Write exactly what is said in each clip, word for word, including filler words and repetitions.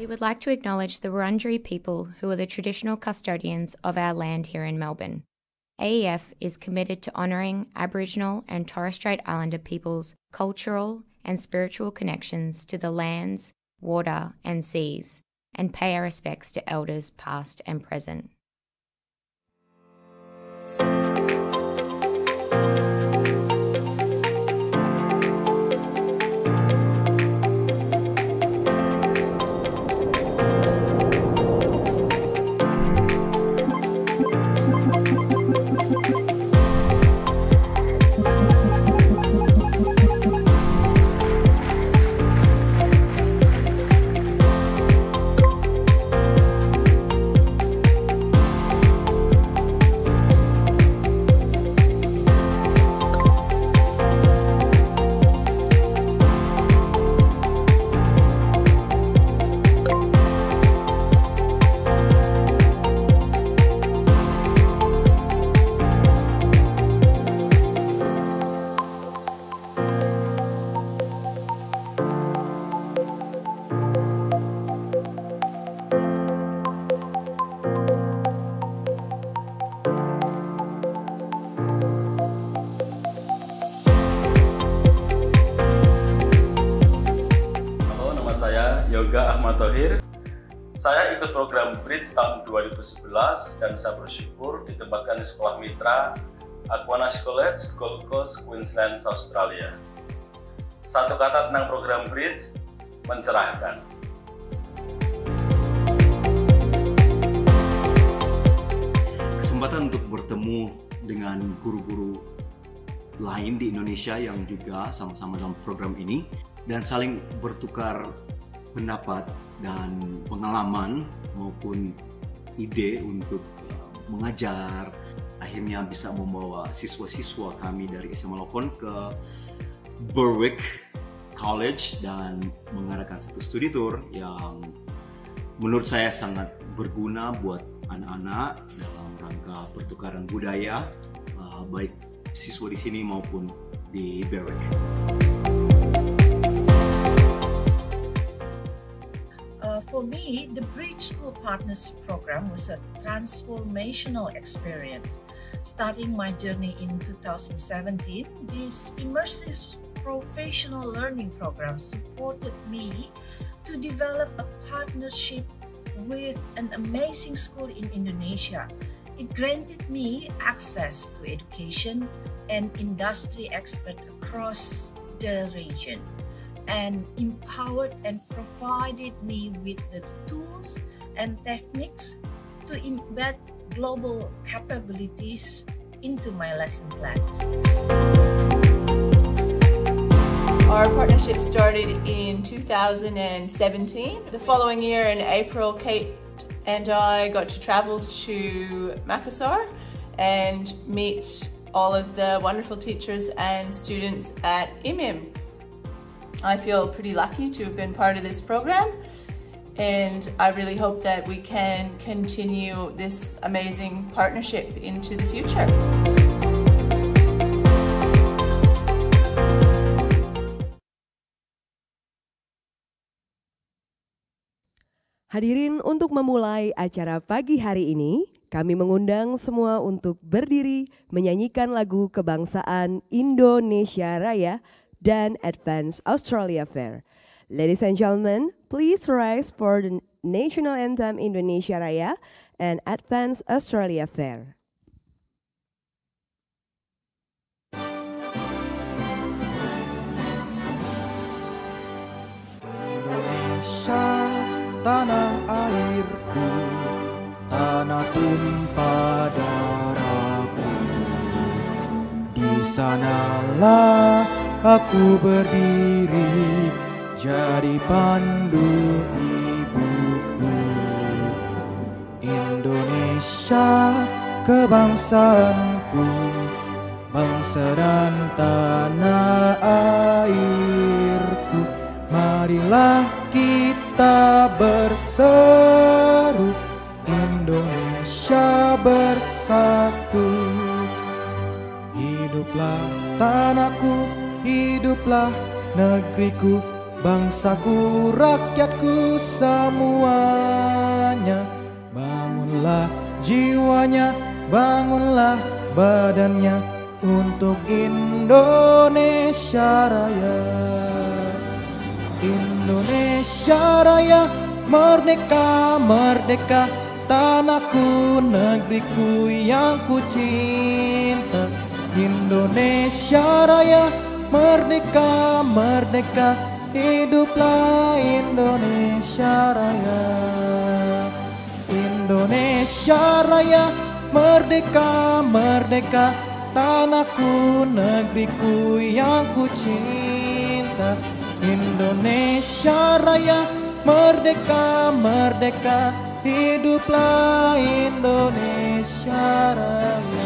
We would like to acknowledge the Wurundjeri people who are the traditional custodians of our land here in Melbourne. A E F is committed to honouring Aboriginal and Torres Strait Islander peoples' cultural and spiritual connections to the lands, water and seas, and pay our respects to elders past and present. Yoga Ahmad Thohir. Saya ikut program Bridge tahun dua ribu sebelas dan saya bersyukur ditempatkan di sekolah mitra Aquinas College, Gold Coast, Queensland, Australia. Satu kata tentang program Bridge, mencerahkan. Kesempatan untuk bertemu dengan guru-guru lain di Indonesia yang juga sama-sama dalam program ini dan saling bertukar pendapat dan pengalaman maupun ide untuk uh, mengajar, akhirnya bisa membawa siswa-siswa kami dari S M A Lokon ke Berwick College dan mengadakan satu studi tour yang menurut saya sangat berguna buat anak-anak dalam rangka pertukaran budaya, uh, baik siswa di sini maupun di Berwick. For me, the Bridge School Partners Program was a transformational experience. Starting my journey in two thousand seventeen, this immersive professional learning program supported me to develop a partnership with an amazing school in Indonesia. It granted me access to education and industry experts across the region, and empowered and provided me with the tools and techniques to embed global capabilities into my lesson plans. Our partnership started in two thousand seventeen. The following year in April, Kate and I got to travel to Makassar and meet all of the wonderful teachers and students at I M I M. I feel pretty lucky to have been part of this program, and I really hope that we can continue this amazing partnership into the future. Hadirin, untuk memulai acara pagi hari ini, kami mengundang semua untuk berdiri menyanyikan lagu kebangsaan Indonesia Raya dan Advance Australia Fair. Ladies and gentlemen, please rise for the National Anthem Indonesia Raya and Advance Australia Fair. Indonesia, tanah airku, tanah tumpah darahku. Di sanalah aku berdiri, jadi pandu ibuku. Indonesia, kebangsaanku, bangsa dan tanah airku. Marilah kita berseru, Indonesia bersatu. Hiduplah tanahku, hiduplah negeriku, bangsaku, rakyatku semuanya. Bangunlah jiwanya, bangunlah badannya untuk Indonesia Raya. Indonesia Raya, merdeka, merdeka, tanahku, negeriku yang ku cinta. Indonesia Raya, merdeka, merdeka, hiduplah Indonesia Raya. Indonesia Raya, merdeka, merdeka, tanahku, negeriku yang ku cinta. Indonesia Raya, merdeka, merdeka, hiduplah Indonesia Raya.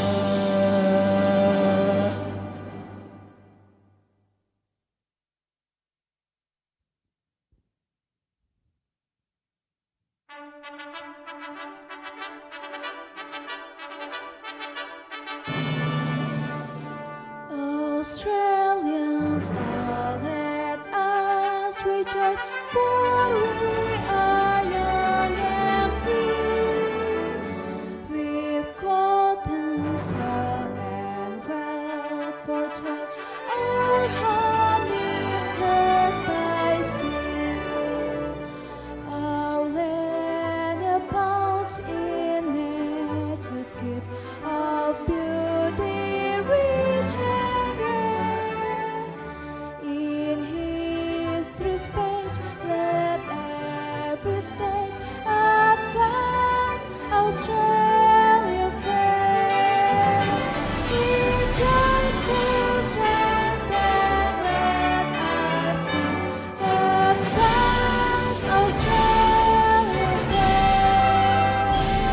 Australians, all let us rejoice, for we are young and free, with golden soil and wealth for toil. Our home is cut by sea, our land abounds in nature's gift of beauty rich and rare. In history's page, let every stage advance Australia fair. In joyful strength, then let us sing, advance Australia fair.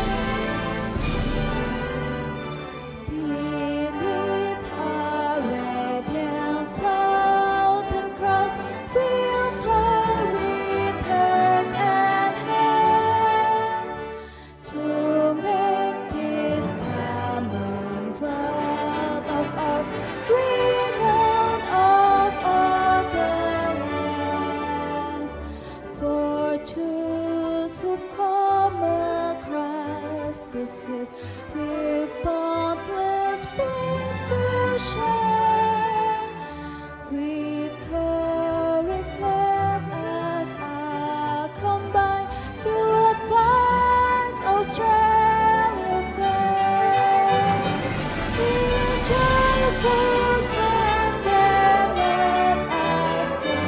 Beneath our radiant Southern Cross, we'll toil with heart and hand to make this Commonwealth of ours renowned of other lands. For Jews who've come across this seas with boundless praise to share, with courage let us all combine to advance Australia fair. In joyful strength, then let us sing,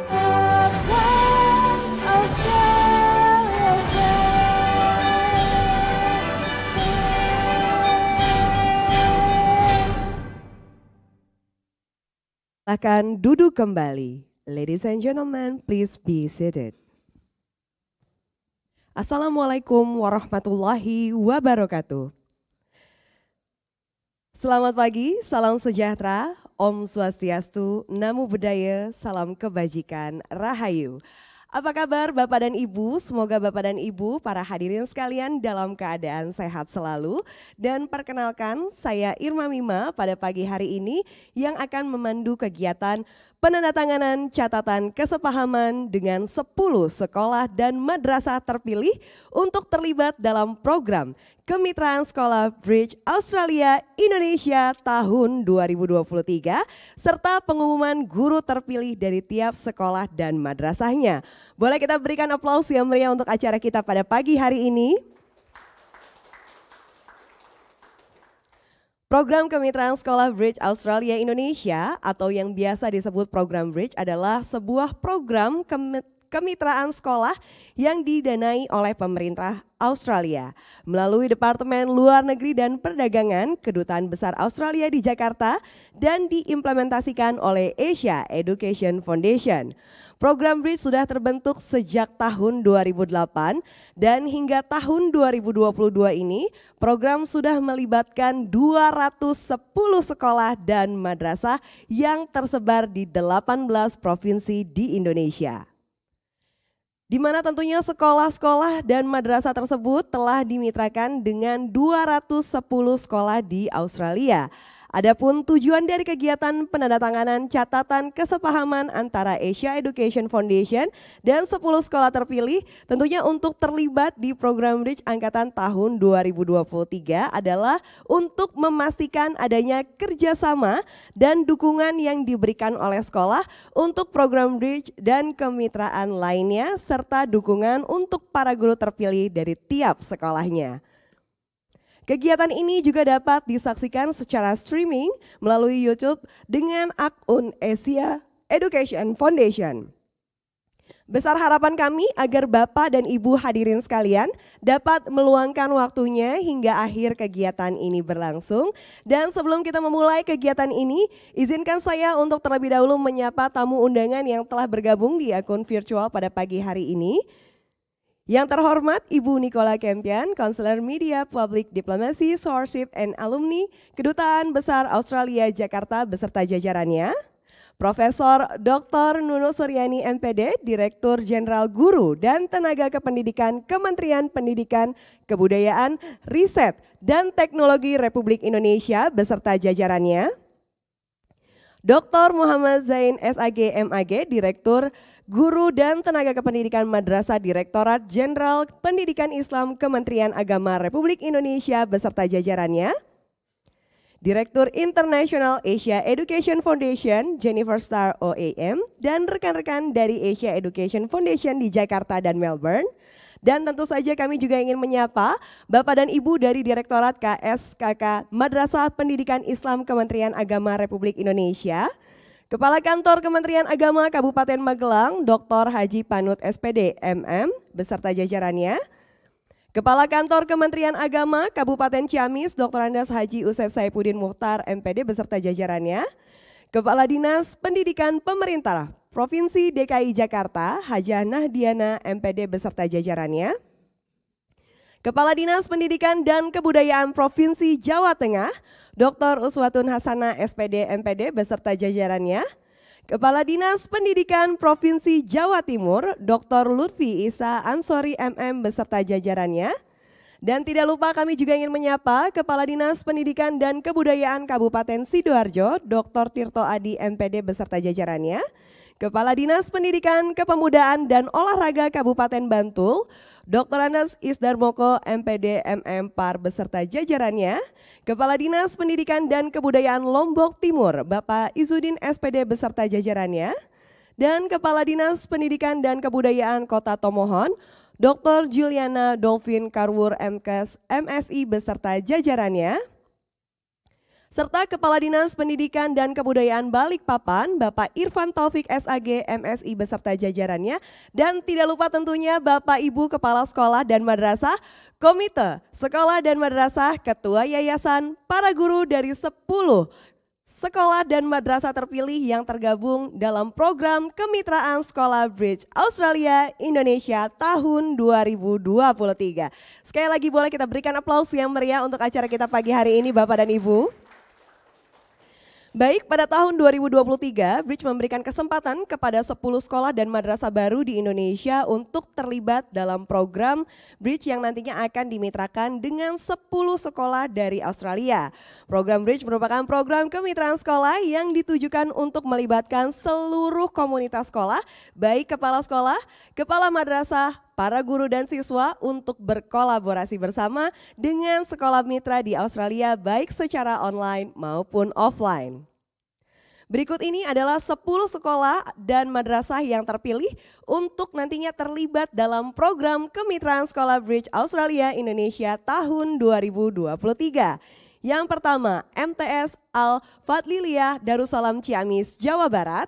advance Australia fair. Silakan duduk kembali. Ladies and gentlemen, please be seated. Assalamualaikum warahmatullahi wabarakatuh. Selamat pagi, salam sejahtera, Om Swastiastu, Namo Buddhaya, salam kebajikan, Rahayu. Apa kabar Bapak dan Ibu? Semoga Bapak dan Ibu, para hadirin sekalian dalam keadaan sehat selalu. Dan perkenalkan, saya Irma Mima pada pagi hari ini yang akan memandu kegiatan penandatanganan catatan kesepahaman dengan sepuluh sekolah dan madrasah terpilih untuk terlibat dalam program Kemitraan Sekolah Bridge Australia Indonesia tahun dua ribu dua puluh tiga serta pengumuman guru terpilih dari tiap sekolah dan madrasahnya. Boleh kita berikan aplaus yang meriah untuk acara kita pada pagi hari ini. Program Kemitraan Sekolah Bridge Australia Indonesia atau yang biasa disebut program Bridge adalah sebuah program kemitraan sekolah yang didanai oleh pemerintah Australia melalui Departemen Luar Negeri dan Perdagangan Kedutaan Besar Australia di Jakarta dan diimplementasikan oleh Asia Education Foundation. Program Bridge sudah terbentuk sejak tahun dua ribu delapan dan hingga tahun dua ribu dua puluh dua ini program sudah melibatkan dua ratus sepuluh sekolah dan madrasah yang tersebar di delapan belas provinsi di Indonesia. Di mana tentunya sekolah-sekolah dan madrasah tersebut telah dimitrakan dengan dua ratus sepuluh sekolah di Australia. Adapun tujuan dari kegiatan penandatanganan catatan kesepahaman antara Asia Education Foundation dan sepuluh sekolah terpilih tentunya untuk terlibat di program Bridge angkatan tahun dua ribu dua puluh tiga adalah untuk memastikan adanya kerjasama dan dukungan yang diberikan oleh sekolah untuk program Bridge dan kemitraan lainnya serta dukungan untuk para guru terpilih dari tiap sekolahnya. Kegiatan ini juga dapat disaksikan secara streaming melalui YouTube dengan akun Asia Education Foundation. Besar harapan kami agar Bapak dan Ibu hadirin sekalian dapat meluangkan waktunya hingga akhir kegiatan ini berlangsung. Dan sebelum kita memulai kegiatan ini, izinkan saya untuk terlebih dahulu menyapa tamu undangan yang telah bergabung di akun virtual pada pagi hari ini. Yang terhormat Ibu Nicola Kempian, Konselor Media Public Diplomacy, Sourceship and Alumni, Kedutaan Besar Australia Jakarta beserta jajarannya. Profesor Doktor Nuno Suryani M P D, Direktur Jenderal Guru dan Tenaga Kependidikan Kementerian Pendidikan, Kebudayaan, Riset, dan Teknologi Republik Indonesia beserta jajarannya. Doktor Muhammad Zain S A G M A G, Direktur Guru dan Tenaga Kependidikan Madrasah Direktorat Jenderal Pendidikan Islam Kementerian Agama Republik Indonesia beserta jajarannya. Direktur International Asia Education Foundation Jennifer Star O A M dan rekan-rekan dari Asia Education Foundation di Jakarta dan Melbourne. Dan tentu saja kami juga ingin menyapa Bapak dan Ibu dari Direktorat K S K K Madrasah Pendidikan Islam Kementerian Agama Republik Indonesia. Kepala Kantor Kementerian Agama Kabupaten Magelang, Doktor Haji Panut S P D M M beserta jajarannya. Kepala Kantor Kementerian Agama Kabupaten Ciamis, Doktor Andes Haji Usep Saipuddin Mukhtar M P D beserta jajarannya. Kepala Dinas Pendidikan Pemerintah Provinsi D K I Jakarta, Hajah Nahdiana M P D beserta jajarannya. Kepala Dinas Pendidikan dan Kebudayaan Provinsi Jawa Tengah, Doktor Uswatun Hasanah S P D M P D beserta jajarannya. Kepala Dinas Pendidikan Provinsi Jawa Timur, Doktor Lutfi Isa Ansori M M beserta jajarannya. Dan tidak lupa kami juga ingin menyapa Kepala Dinas Pendidikan dan Kebudayaan Kabupaten Sidoarjo, Doktor Tirto Adi M P D beserta jajarannya. Kepala Dinas Pendidikan, Kepemudaan dan Olahraga Kabupaten Bantul, Doktor Andes Isdarmoko M P D M M Par beserta jajarannya. Kepala Dinas Pendidikan dan Kebudayaan Lombok Timur, Bapak Izudin S P D beserta jajarannya. Dan Kepala Dinas Pendidikan dan Kebudayaan Kota Tomohon, Doktor Juliana Dolphin Karwur M Kes M S I beserta jajarannya. Serta Kepala Dinas Pendidikan dan Kebudayaan Balikpapan, Bapak Irfan Taufik S A G M S I beserta jajarannya. Dan tidak lupa tentunya Bapak Ibu Kepala Sekolah dan Madrasah, Komite Sekolah dan Madrasah, Ketua Yayasan, para guru dari sepuluh sekolah dan madrasah terpilih yang tergabung dalam program Kemitraan Sekolah Bridge Australia Indonesia tahun dua ribu dua puluh tiga. Sekali lagi boleh kita berikan aplaus yang meriah untuk acara kita pagi hari ini Bapak dan Ibu. Baik, pada tahun dua ribu dua puluh tiga, Bridge memberikan kesempatan kepada sepuluh sekolah dan madrasah baru di Indonesia untuk terlibat dalam program Bridge yang nantinya akan dimitrakan dengan sepuluh sekolah dari Australia. Program Bridge merupakan program kemitraan sekolah yang ditujukan untuk melibatkan seluruh komunitas sekolah, baik kepala sekolah, kepala madrasah, para guru dan siswa untuk berkolaborasi bersama dengan sekolah mitra di Australia baik secara online maupun offline. Berikut ini adalah sepuluh sekolah dan madrasah yang terpilih untuk nantinya terlibat dalam program Kemitraan Sekolah Bridge Australia Indonesia tahun dua ribu dua puluh tiga. Yang pertama, M T S Al-Fadliliyah Darussalam Ciamis, Jawa Barat,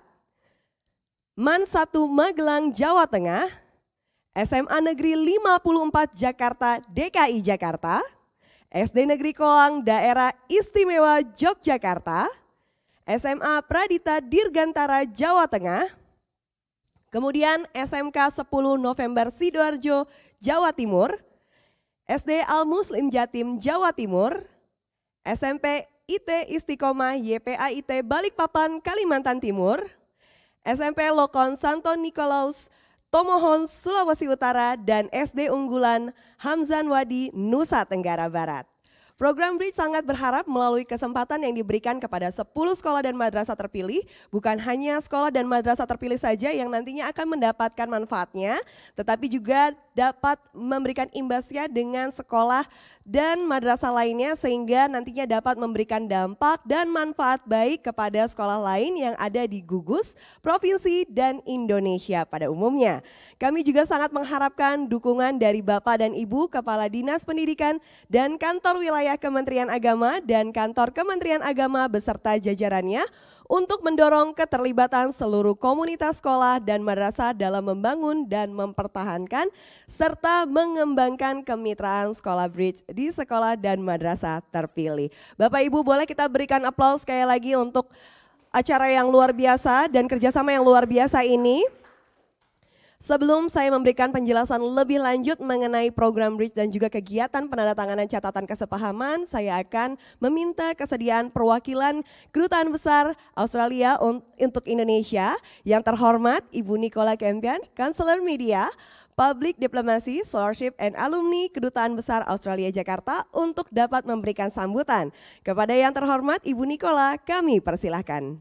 MAN satu Magelang, Jawa Tengah, S M A Negeri lima puluh empat Jakarta, D K I Jakarta, S D Negeri Koang Daerah Istimewa Yogyakarta, S M A Pradita Dirgantara Jawa Tengah, kemudian S M K sepuluh November Sidoarjo Jawa Timur, S D Al Muslim Jatim Jawa Timur, S M P I T Istiqomah Y P A I T Balikpapan Kalimantan Timur, S M P Lokon Santo Nikolaus Tomohon Sulawesi Utara, dan S D Unggulan Hamzan Wadi Nusa Tenggara Barat. Program Bridge sangat berharap melalui kesempatan yang diberikan kepada sepuluh sekolah dan madrasah terpilih, bukan hanya sekolah dan madrasah terpilih saja yang nantinya akan mendapatkan manfaatnya, tetapi juga dapat memberikan imbasnya dengan sekolah dan madrasah lainnya sehingga nantinya dapat memberikan dampak dan manfaat baik kepada sekolah lain yang ada di gugus, provinsi, dan Indonesia pada umumnya. Kami juga sangat mengharapkan dukungan dari Bapak dan Ibu Kepala Dinas Pendidikan dan Kantor Wilayah Kementerian Agama dan Kantor Kementerian Agama beserta jajarannya untuk mendorong keterlibatan seluruh komunitas sekolah dan madrasah dalam membangun dan mempertahankan serta mengembangkan kemitraan Sekolah Bridge di sekolah dan madrasah terpilih. Bapak Ibu, boleh kita berikan aplaus sekali lagi untuk acara yang luar biasa dan kerjasama yang luar biasa ini. Sebelum saya memberikan penjelasan lebih lanjut mengenai program Bridge dan juga kegiatan penandatanganan catatan kesepahaman, saya akan meminta kesediaan perwakilan Kedutaan Besar Australia untuk Indonesia yang terhormat Ibu Nicola Campion, Counselor Media, Public Diplomacy, Scholarship, and Alumni Kedutaan Besar Australia Jakarta untuk dapat memberikan sambutan. Kepada yang terhormat Ibu Nicola, kami persilahkan.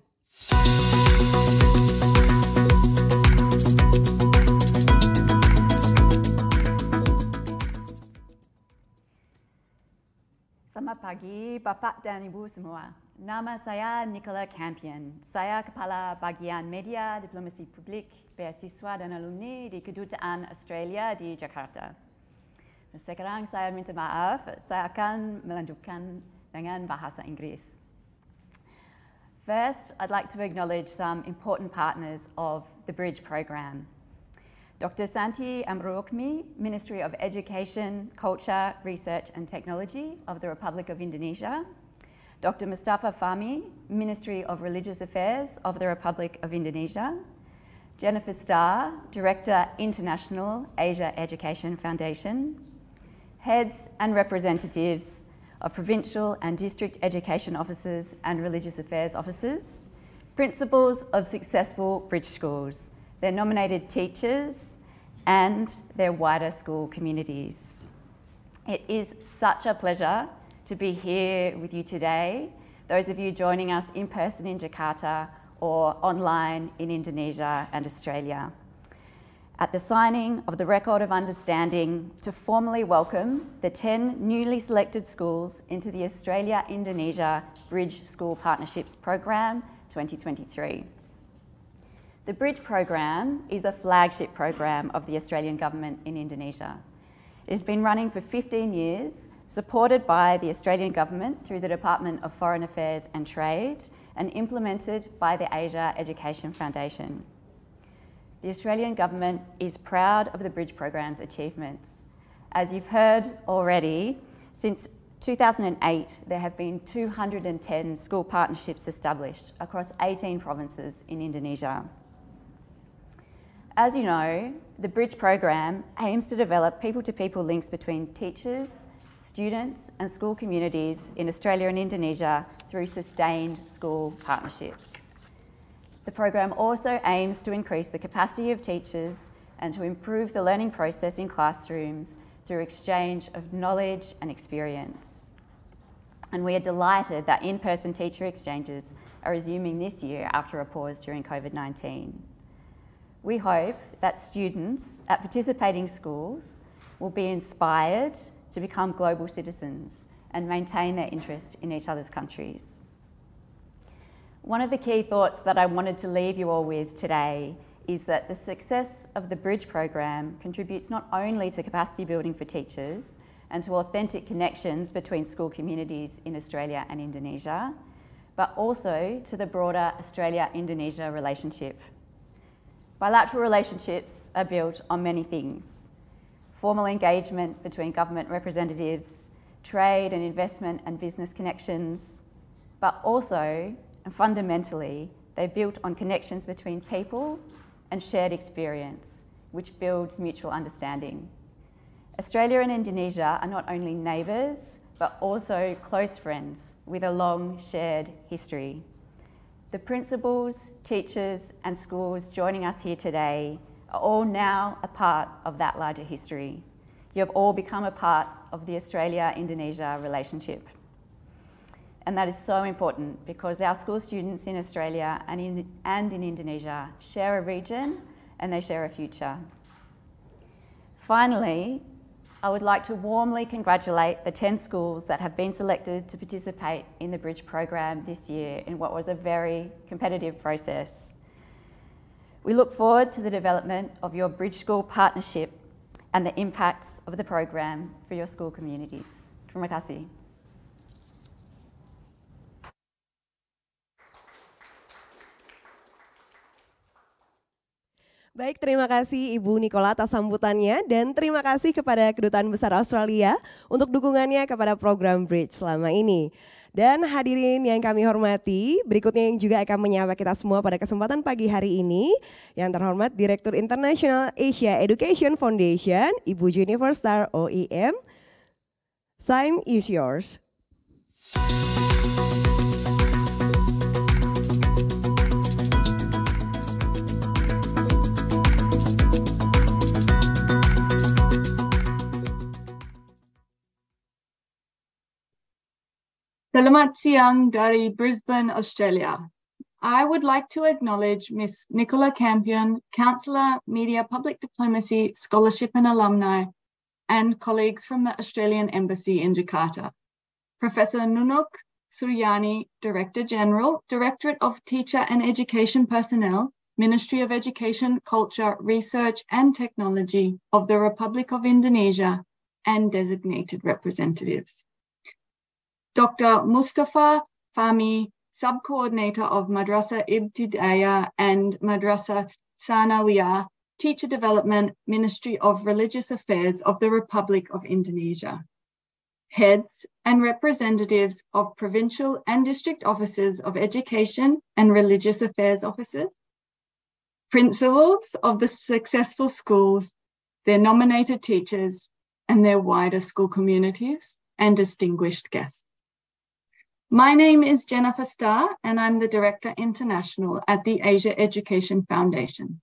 Selamat pagi Bapak dan Ibu semua. Nama saya Nicola Campion. Saya Kepala Bagian Media, Diplomasi Publik, Beasiswa dan Alumni di Kedutaan Australia di Jakarta. Sekarang saya minta maaf, saya akan melanjutkan dengan bahasa Inggris. First, I'd like to acknowledge some important partners of the Bridge program. Doctor Santi Amrokmi, Ministry of Education, Culture, Research and Technology of the Republic of Indonesia. Doctor Mustafa Fahmi, Ministry of Religious Affairs of the Republic of Indonesia. Jennifer Starr, Director, International Asia Education Foundation. Heads and representatives of provincial and district education officers and religious affairs officers. Principals of successful Bridge schools, their nominated teachers, and their wider school communities. It is such a pleasure to be here with you today, those of you joining us in person in Jakarta or online in Indonesia and Australia, at the signing of the Record of Understanding to formally welcome the ten newly selected schools into the Australia-Indonesia Bridge School Partnerships Program twenty twenty-three. The Bridge program is a flagship program of the Australian government in Indonesia. It has been running for fifteen years, supported by the Australian government through the Department of Foreign Affairs and Trade, and implemented by the Asia Education Foundation. The Australian government is proud of the Bridge program's achievements. As you've heard already, since two thousand eight, there have been two hundred ten school partnerships established across eighteen provinces in Indonesia. As you know, the Bridge program aims to develop people-to-people links between teachers, students and school communities in Australia and Indonesia through sustained school partnerships. The program also aims to increase the capacity of teachers and to improve the learning process in classrooms through exchange of knowledge and experience. And we are delighted that in-person teacher exchanges are resuming this year after a pause during COVID nineteen. We hope that students at participating schools will be inspired to become global citizens and maintain their interest in each other's countries. One of the key thoughts that I wanted to leave you all with today is that the success of the Bridge program contributes not only to capacity building for teachers and to authentic connections between school communities in Australia and Indonesia, but also to the broader Australia-Indonesia relationship. Bilateral relationships are built on many things: formal engagement between government representatives, trade and investment and business connections, but also, and fundamentally, they're built on connections between people and shared experience, which builds mutual understanding. Australia and Indonesia are not only neighbours, but also close friends with a long shared history. The principals, teachers and schools joining us here today are all now a part of that larger history. You have all become a part of the Australia-Indonesia relationship. And that is so important because our school students in Australia and in, and in Indonesia share a region and they share a future. Finally, I would like to warmly congratulate the ten schools that have been selected to participate in the Bridge program this year in what was a very competitive process. We look forward to the development of your Bridge School partnership and the impacts of the program for your school communities. Terima kasih. Baik, terima kasih Ibu Nicola atas sambutannya dan terima kasih kepada Kedutaan Besar Australia untuk dukungannya kepada program Bridge selama ini. Dan hadirin yang kami hormati, berikutnya yang juga akan menyapa kita semua pada kesempatan pagi hari ini, yang terhormat Direktur International Asia Education Foundation, Ibu Jennifer Star O E M. Time is yours. Selamat siang dari Brisbane, Australia. I would like to acknowledge Miss Nicola Campion, Counsellor, Media, Public Diplomacy, Scholarship and Alumni, and colleagues from the Australian Embassy in Jakarta. Professor Nunuk Suryani, Director General, Directorate of Teacher and Education Personnel, Ministry of Education, Culture, Research and Technology of the Republic of Indonesia, and designated representatives. Doctor Mustafa Fahmi, Sub-Coordinator of Madrasah Ibtidaya and Madrasah Sanawiyah, Teacher Development, Ministry of Religious Affairs of the Republic of Indonesia. Heads and representatives of provincial and district offices of education and religious affairs officers, principals of the successful schools, their nominated teachers, and their wider school communities, and distinguished guests. My name is Jennifer Starr, and I'm the Director International at the Asia Education Foundation.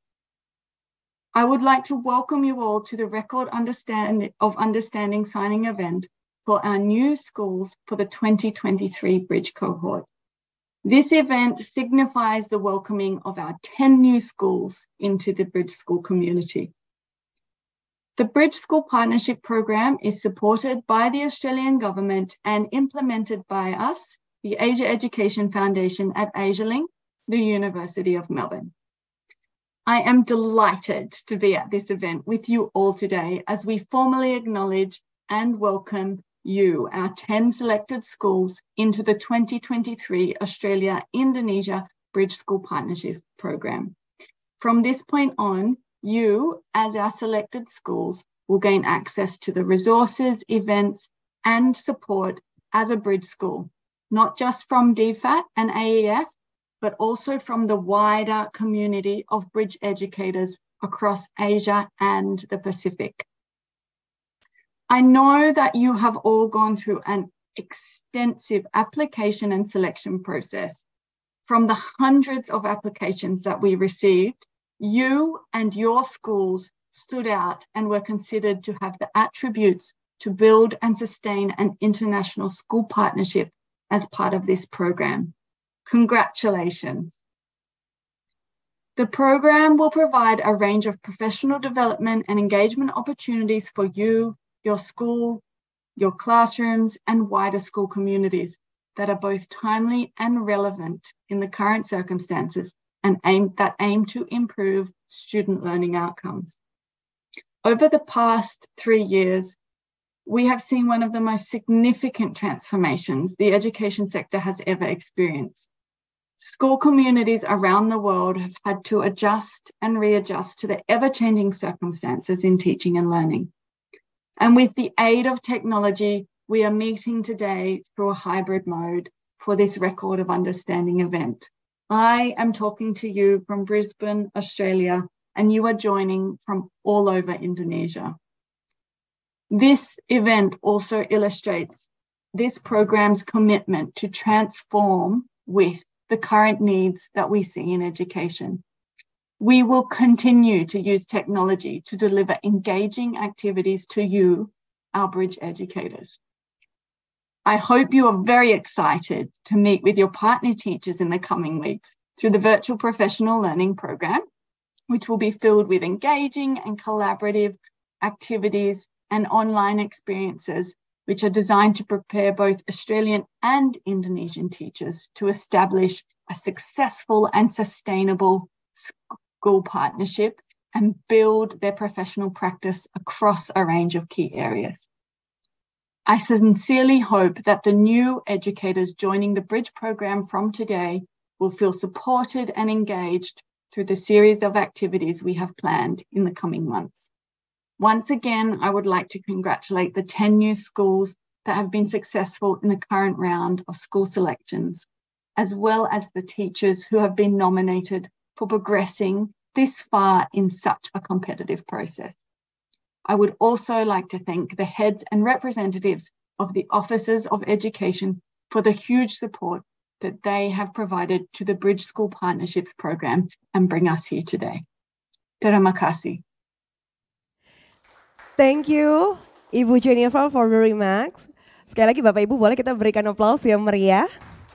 I would like to welcome you all to the Record Understand of Understanding signing event for our new schools for the twenty twenty-three Bridge cohort. This event signifies the welcoming of our ten new schools into the Bridge School community. The Bridge School Partnership Program is supported by the Australian Government and implemented by us, the Asia Education Foundation at AsiaLink, the University of Melbourne. I am delighted to be at this event with you all today as we formally acknowledge and welcome you, our ten selected schools, into the twenty twenty-three Australia-Indonesia Bridge School Partnership Program. From this point on, you, as our selected schools, will gain access to the resources, events, and support as a Bridge School, not just from D FAT and A E F, but also from the wider community of Bridge educators across Asia and the Pacific. I know that you have all gone through an extensive application and selection process. From the hundreds of applications that we received, you and your schools stood out and were considered to have the attributes to build and sustain an international school partnership as part of this program. Congratulations. The program will provide a range of professional development and engagement opportunities for you, your school, your classrooms, and wider school communities that are both timely and relevant in the current circumstances and aim, that aim to improve student learning outcomes. Over the past three years, we have seen one of the most significant transformations the education sector has ever experienced. School communities around the world have had to adjust and readjust to the ever-changing circumstances in teaching and learning. And with the aid of technology, we are meeting today through a hybrid mode for this Record of Understanding event. I am talking to you from Brisbane, Australia, and you are joining from all over Indonesia. This event also illustrates this program's commitment to transform with the current needs that we see in education. We will continue to use technology to deliver engaging activities to you, our Bridge educators. I hope you are very excited to meet with your partner teachers in the coming weeks through the Virtual Professional Learning Program, which will be filled with engaging and collaborative activities and online experiences, which are designed to prepare both Australian and Indonesian teachers to establish a successful and sustainable school partnership and build their professional practice across a range of key areas. I sincerely hope that the new educators joining the Bridge program from today will feel supported and engaged through the series of activities we have planned in the coming months. Once again, I would like to congratulate the ten new schools that have been successful in the current round of school selections, as well as the teachers who have been nominated for progressing this far in such a competitive process. I would also like to thank the heads and representatives of the Offices of Education for the huge support that they have provided to the Bridge School Partnerships program and bring us here today. Terima kasih. Thank you, Ibu Jennifer, for the remarks. Sekali lagi Bapak Ibu boleh kita berikan aplaus yang meriah.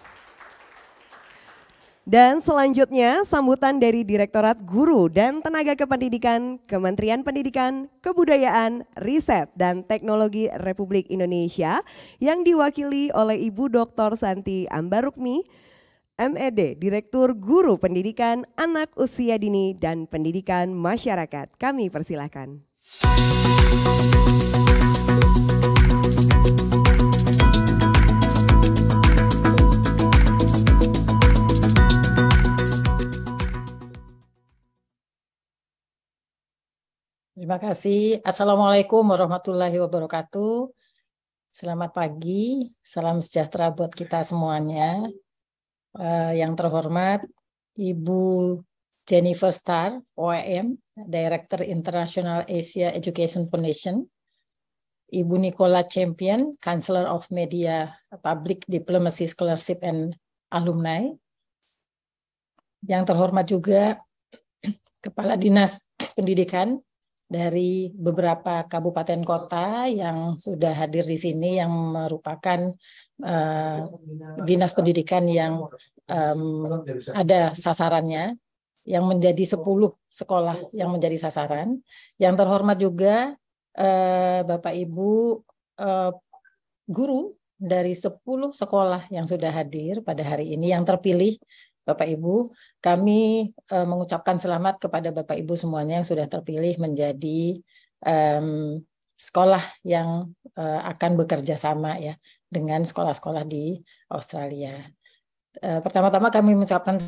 Dan selanjutnya sambutan dari Direktorat Guru dan Tenaga Kependidikan Kementerian Pendidikan, Kebudayaan, Riset, dan Teknologi Republik Indonesia yang diwakili oleh Ibu Doktor Santi Ambarukmi, M E D, Direktur Guru Pendidikan Anak Usia Dini dan Pendidikan Masyarakat. Kami persilahkan. Terima kasih. Assalamualaikum warahmatullahi wabarakatuh. Selamat pagi, salam sejahtera buat kita semuanya. Uh, yang terhormat Ibu Jennifer Starr, O E M, Director International Asia Education Foundation. Ibu Nicola Champion, Counselor of Media, Public Diplomacy Scholarship and Alumni. Yang terhormat juga Kepala Dinas Pendidikan dari beberapa kabupaten kota yang sudah hadir di sini yang merupakan uh, dinas pendidikan yang um, ada sasarannya, yang menjadi sepuluh sekolah yang menjadi sasaran. Yang terhormat juga uh, Bapak Ibu uh, guru dari sepuluh sekolah yang sudah hadir pada hari ini, yang terpilih. Bapak Ibu, kami uh, mengucapkan selamat kepada Bapak Ibu semuanya yang sudah terpilih menjadi um, sekolah yang uh, akan bekerja sama ya dengan sekolah-sekolah di Australia. Uh, pertama-tama kami mengucapkan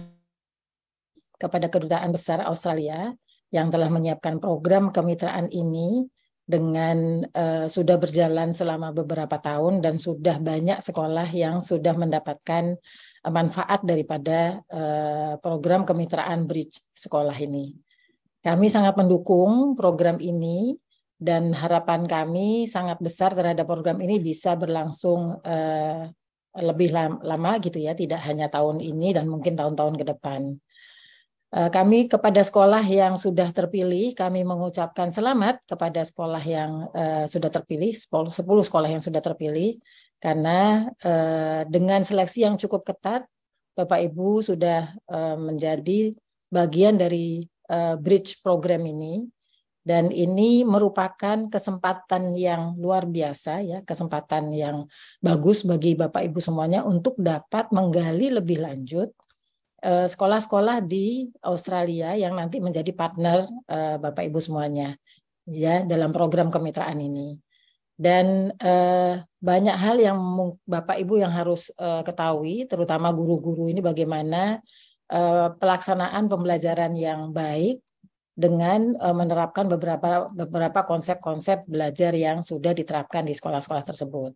kepada Kedutaan Besar Australia yang telah menyiapkan program kemitraan ini dengan uh, sudah berjalan selama beberapa tahun dan sudah banyak sekolah yang sudah mendapatkan manfaat daripada uh, program kemitraan Bridge sekolah ini. Kami sangat mendukung program ini dan harapan kami sangat besar terhadap program ini bisa berlangsung uh, lebih lama gitu ya, tidak hanya tahun ini dan mungkin tahun-tahun ke depan. Uh, kami kepada sekolah yang sudah terpilih, kami mengucapkan selamat kepada sekolah yang uh, sudah terpilih, sepuluh sekolah yang sudah terpilih, karena uh, dengan seleksi yang cukup ketat, Bapak Ibu sudah uh, menjadi bagian dari uh, Bridge program ini, dan ini merupakan kesempatan yang luar biasa ya, kesempatan yang bagus bagi Bapak Ibu semuanya untuk dapat menggali lebih lanjut sekolah-sekolah di Australia yang nanti menjadi partner uh, Bapak Ibu semuanya ya dalam program kemitraan ini. Dan uh, banyak hal yang Bapak Ibu yang harus uh, ketahui, terutama guru-guru ini, bagaimana uh, pelaksanaan pembelajaran yang baik dengan uh, menerapkan beberapa beberapa konsep-konsep belajar yang sudah diterapkan di sekolah-sekolah tersebut.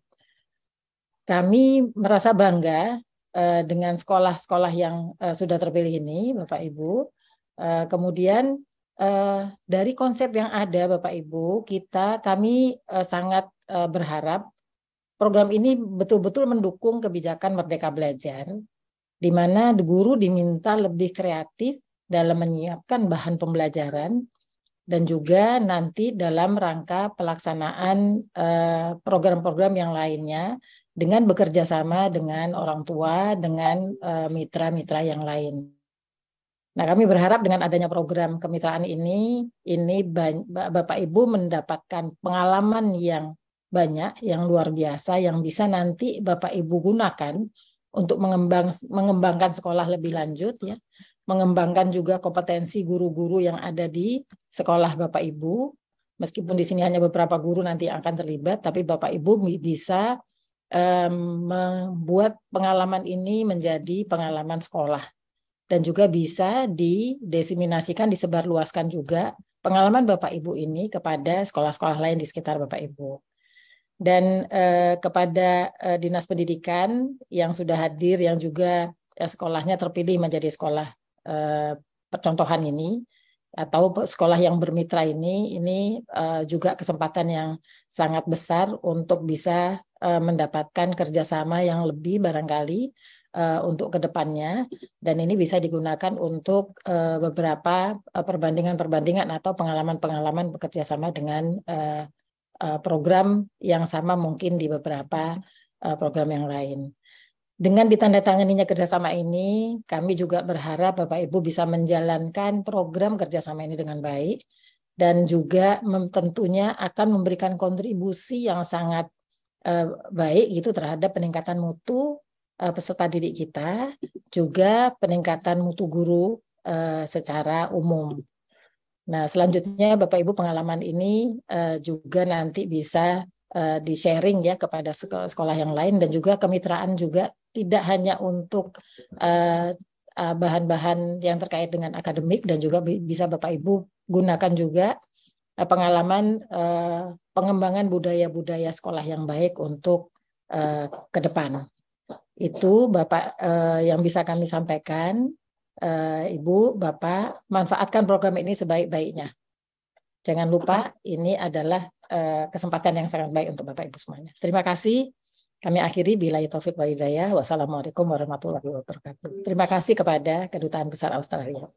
Kami merasa bangga dengan sekolah-sekolah yang uh, sudah terpilih ini, Bapak Ibu. Uh, kemudian uh, dari konsep yang ada, Bapak Ibu, kita kami uh, sangat uh, berharap program ini betul-betul mendukung kebijakan Merdeka Belajar, di mana guru diminta lebih kreatif dalam menyiapkan bahan pembelajaran dan juga nanti dalam rangka pelaksanaan eh, program-program yang lainnya dengan bekerja sama dengan orang tua, dengan eh, mitra-mitra yang lain. Nah, kami berharap dengan adanya program kemitraan ini, ini Bapak Ibu mendapatkan pengalaman yang banyak, yang luar biasa, yang bisa nanti Bapak Ibu gunakan untuk mengembang, mengembangkan sekolah lebih lanjut, ya, mengembangkan juga kompetensi guru-guru yang ada di sekolah Bapak Ibu. Meskipun di sini hanya beberapa guru nanti yang akan terlibat, tapi Bapak Ibu bisa um, membuat pengalaman ini menjadi pengalaman sekolah. Dan juga bisa didesiminasikan, disebarluaskan juga pengalaman Bapak Ibu ini kepada sekolah-sekolah lain di sekitar Bapak Ibu. Dan eh, kepada eh, Dinas Pendidikan yang sudah hadir, yang juga eh, sekolahnya terpilih menjadi sekolah eh, percontohan ini, atau sekolah yang bermitra ini, ini uh, juga kesempatan yang sangat besar untuk bisa uh, mendapatkan kerjasama yang lebih barangkali uh, untuk kedepannya, dan ini bisa digunakan untuk uh, beberapa uh, perbandingan-perbandingan atau pengalaman-pengalaman bekerja sama dengan uh, uh, program yang sama mungkin di beberapa uh, program yang lain. Dengan ditandatanganinya kerjasama ini, kami juga berharap Bapak Ibu bisa menjalankan program kerjasama ini dengan baik, dan juga tentunya akan memberikan kontribusi yang sangat uh, baik gitu terhadap peningkatan mutu uh, peserta didik kita, juga peningkatan mutu guru uh, secara umum. Nah, selanjutnya Bapak Ibu pengalaman ini uh, juga nanti bisa uh, di-sharing ya kepada sekolah yang lain, dan juga kemitraan juga tidak hanya untuk bahan-bahan uh, uh, yang terkait dengan akademik, dan juga bisa Bapak Ibu gunakan juga uh, pengalaman uh, pengembangan budaya-budaya sekolah yang baik untuk uh, ke depan. Itu Bapak uh, yang bisa kami sampaikan. Uh, Ibu, Bapak, manfaatkan program ini sebaik-baiknya. Jangan lupa ini adalah uh, kesempatan yang sangat baik untuk Bapak Ibu semuanya. Terima kasih. Kami akhiri billahi taufik wal hidayah. Wassalamualaikum warahmatullahi wabarakatuh. Terima kasih kepada Kedutaan Besar Australia.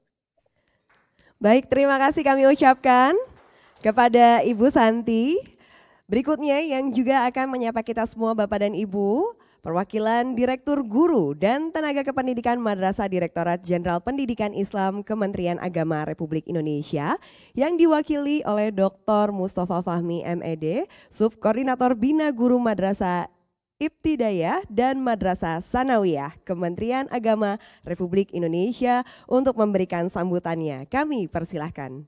Baik, terima kasih kami ucapkan kepada Ibu Santi. Berikutnya yang juga akan menyapa kita semua Bapak dan Ibu, perwakilan Direktur Guru dan Tenaga Kependidikan Madrasah Direktorat Jenderal Pendidikan Islam Kementerian Agama Republik Indonesia yang diwakili oleh Doktor Mustafa Fahmi M Ed, Subkoordinator Bina Guru Madrasah Ibtidayah dan Madrasah Sanawiyah Kementerian Agama Republik Indonesia untuk memberikan sambutannya. Kami persilahkan.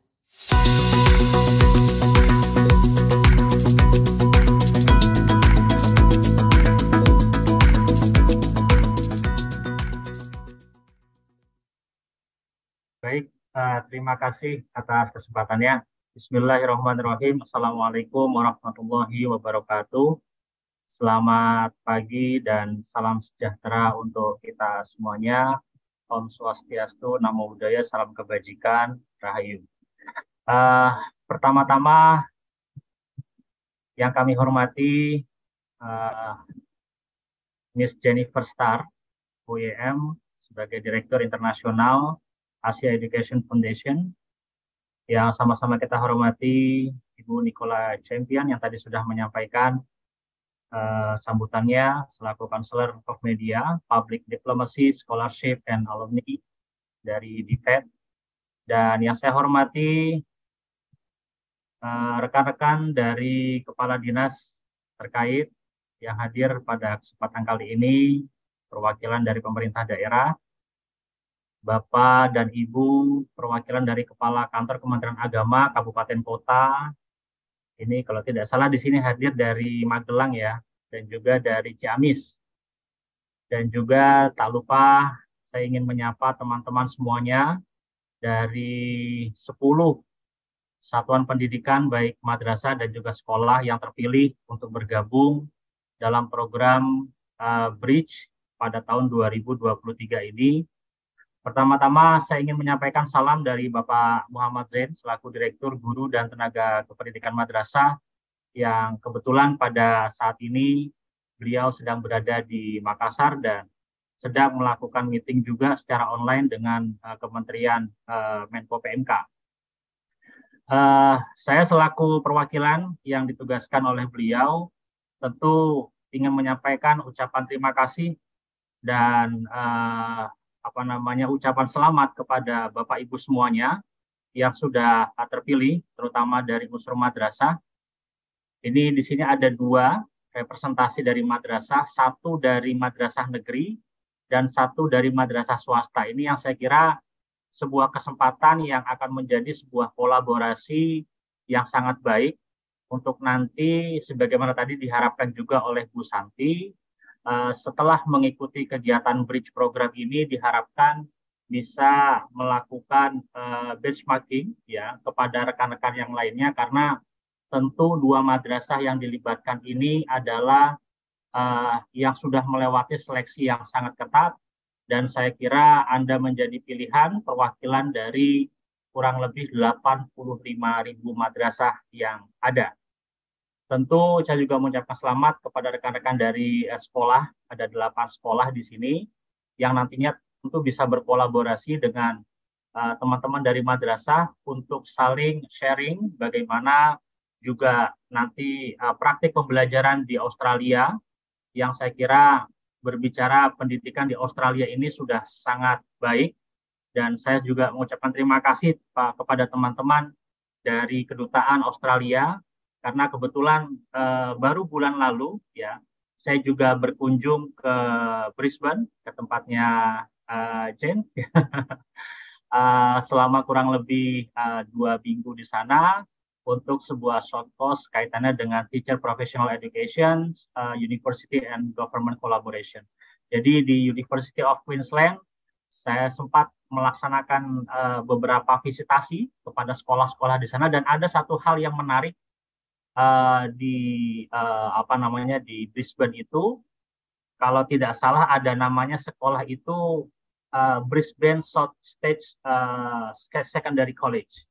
Baik, uh, terima kasih atas kesempatannya. Bismillahirrahmanirrahim. Assalamualaikum warahmatullahi wabarakatuh. Selamat pagi dan salam sejahtera untuk kita semuanya. Om Swastiastu, Namo Buddhaya, salam kebajikan, Rahayu. Uh, pertama-tama yang kami hormati uh, Miss Jennifer Starr, O E M, sebagai Direktur Internasional Asia Education Foundation. Yang sama-sama kita hormati Ibu Nicola Campion yang tadi sudah menyampaikan Uh, sambutannya selaku Counselor of Media, Public Diplomacy, Scholarship, and Alumni dari D F E D. Dan yang saya hormati rekan-rekan uh, dari Kepala Dinas terkait yang hadir pada kesempatan kali ini, perwakilan dari pemerintah daerah, Bapak dan Ibu, perwakilan dari Kepala Kantor Kementerian Agama, Kabupaten Kota. Ini kalau tidak salah di sini hadir dari Magelang ya, dan juga dari Ciamis. Dan juga tak lupa saya ingin menyapa teman-teman semuanya dari sepuluh satuan pendidikan baik madrasah dan juga sekolah yang terpilih untuk bergabung dalam program uh, Bridge pada tahun dua ribu dua puluh tiga ini. Pertama-tama saya ingin menyampaikan salam dari Bapak Muhammad Zain selaku Direktur Guru dan Tenaga Kependidikan Madrasah yang kebetulan pada saat ini beliau sedang berada di Makassar, dan sedang melakukan meeting juga secara online dengan uh, Kementerian uh, Menko P M K. Uh, saya selaku perwakilan yang ditugaskan oleh beliau tentu ingin menyampaikan ucapan terima kasih dan uh, apa namanya ucapan selamat kepada Bapak Ibu semuanya yang sudah terpilih, terutama dari unsur madrasah. Ini di sini ada dua representasi dari madrasah, satu dari madrasah negeri dan satu dari madrasah swasta. Ini yang saya kira sebuah kesempatan yang akan menjadi sebuah kolaborasi yang sangat baik untuk nanti sebagaimana tadi diharapkan juga oleh Bu Santi, uh, setelah mengikuti kegiatan bridge program ini diharapkan bisa melakukan uh, benchmarking ya kepada rekan-rekan yang lainnya, karena tentu dua madrasah yang dilibatkan ini adalah uh, yang sudah melewati seleksi yang sangat ketat. Dan saya kira Anda menjadi pilihan perwakilan dari kurang lebih delapan puluh lima ribu madrasah yang ada. Tentu saya juga mengucapkan selamat kepada rekan-rekan dari sekolah, ada delapan sekolah di sini, yang nantinya tentu bisa berkolaborasi dengan teman-teman uh, dari madrasah untuk saling sharing bagaimana juga nanti uh, praktik pembelajaran di Australia, yang saya kira berbicara pendidikan di Australia ini sudah sangat baik, dan saya juga mengucapkan terima kasih Pak kepada teman-teman dari Kedutaan Australia, karena kebetulan eh, baru bulan lalu ya saya juga berkunjung ke Brisbane, ke tempatnya eh, Jane uh, selama kurang lebih uh, dua minggu di sana untuk sebuah short course kaitannya dengan Teacher Professional Education, uh, University and Government Collaboration. Jadi di University of Queensland, saya sempat melaksanakan uh, beberapa visitasi kepada sekolah-sekolah di sana, dan ada satu hal yang menarik uh, di uh, apa namanya di Brisbane itu, kalau tidak salah ada namanya sekolah itu uh, Brisbane South Stage uh, Secondary College.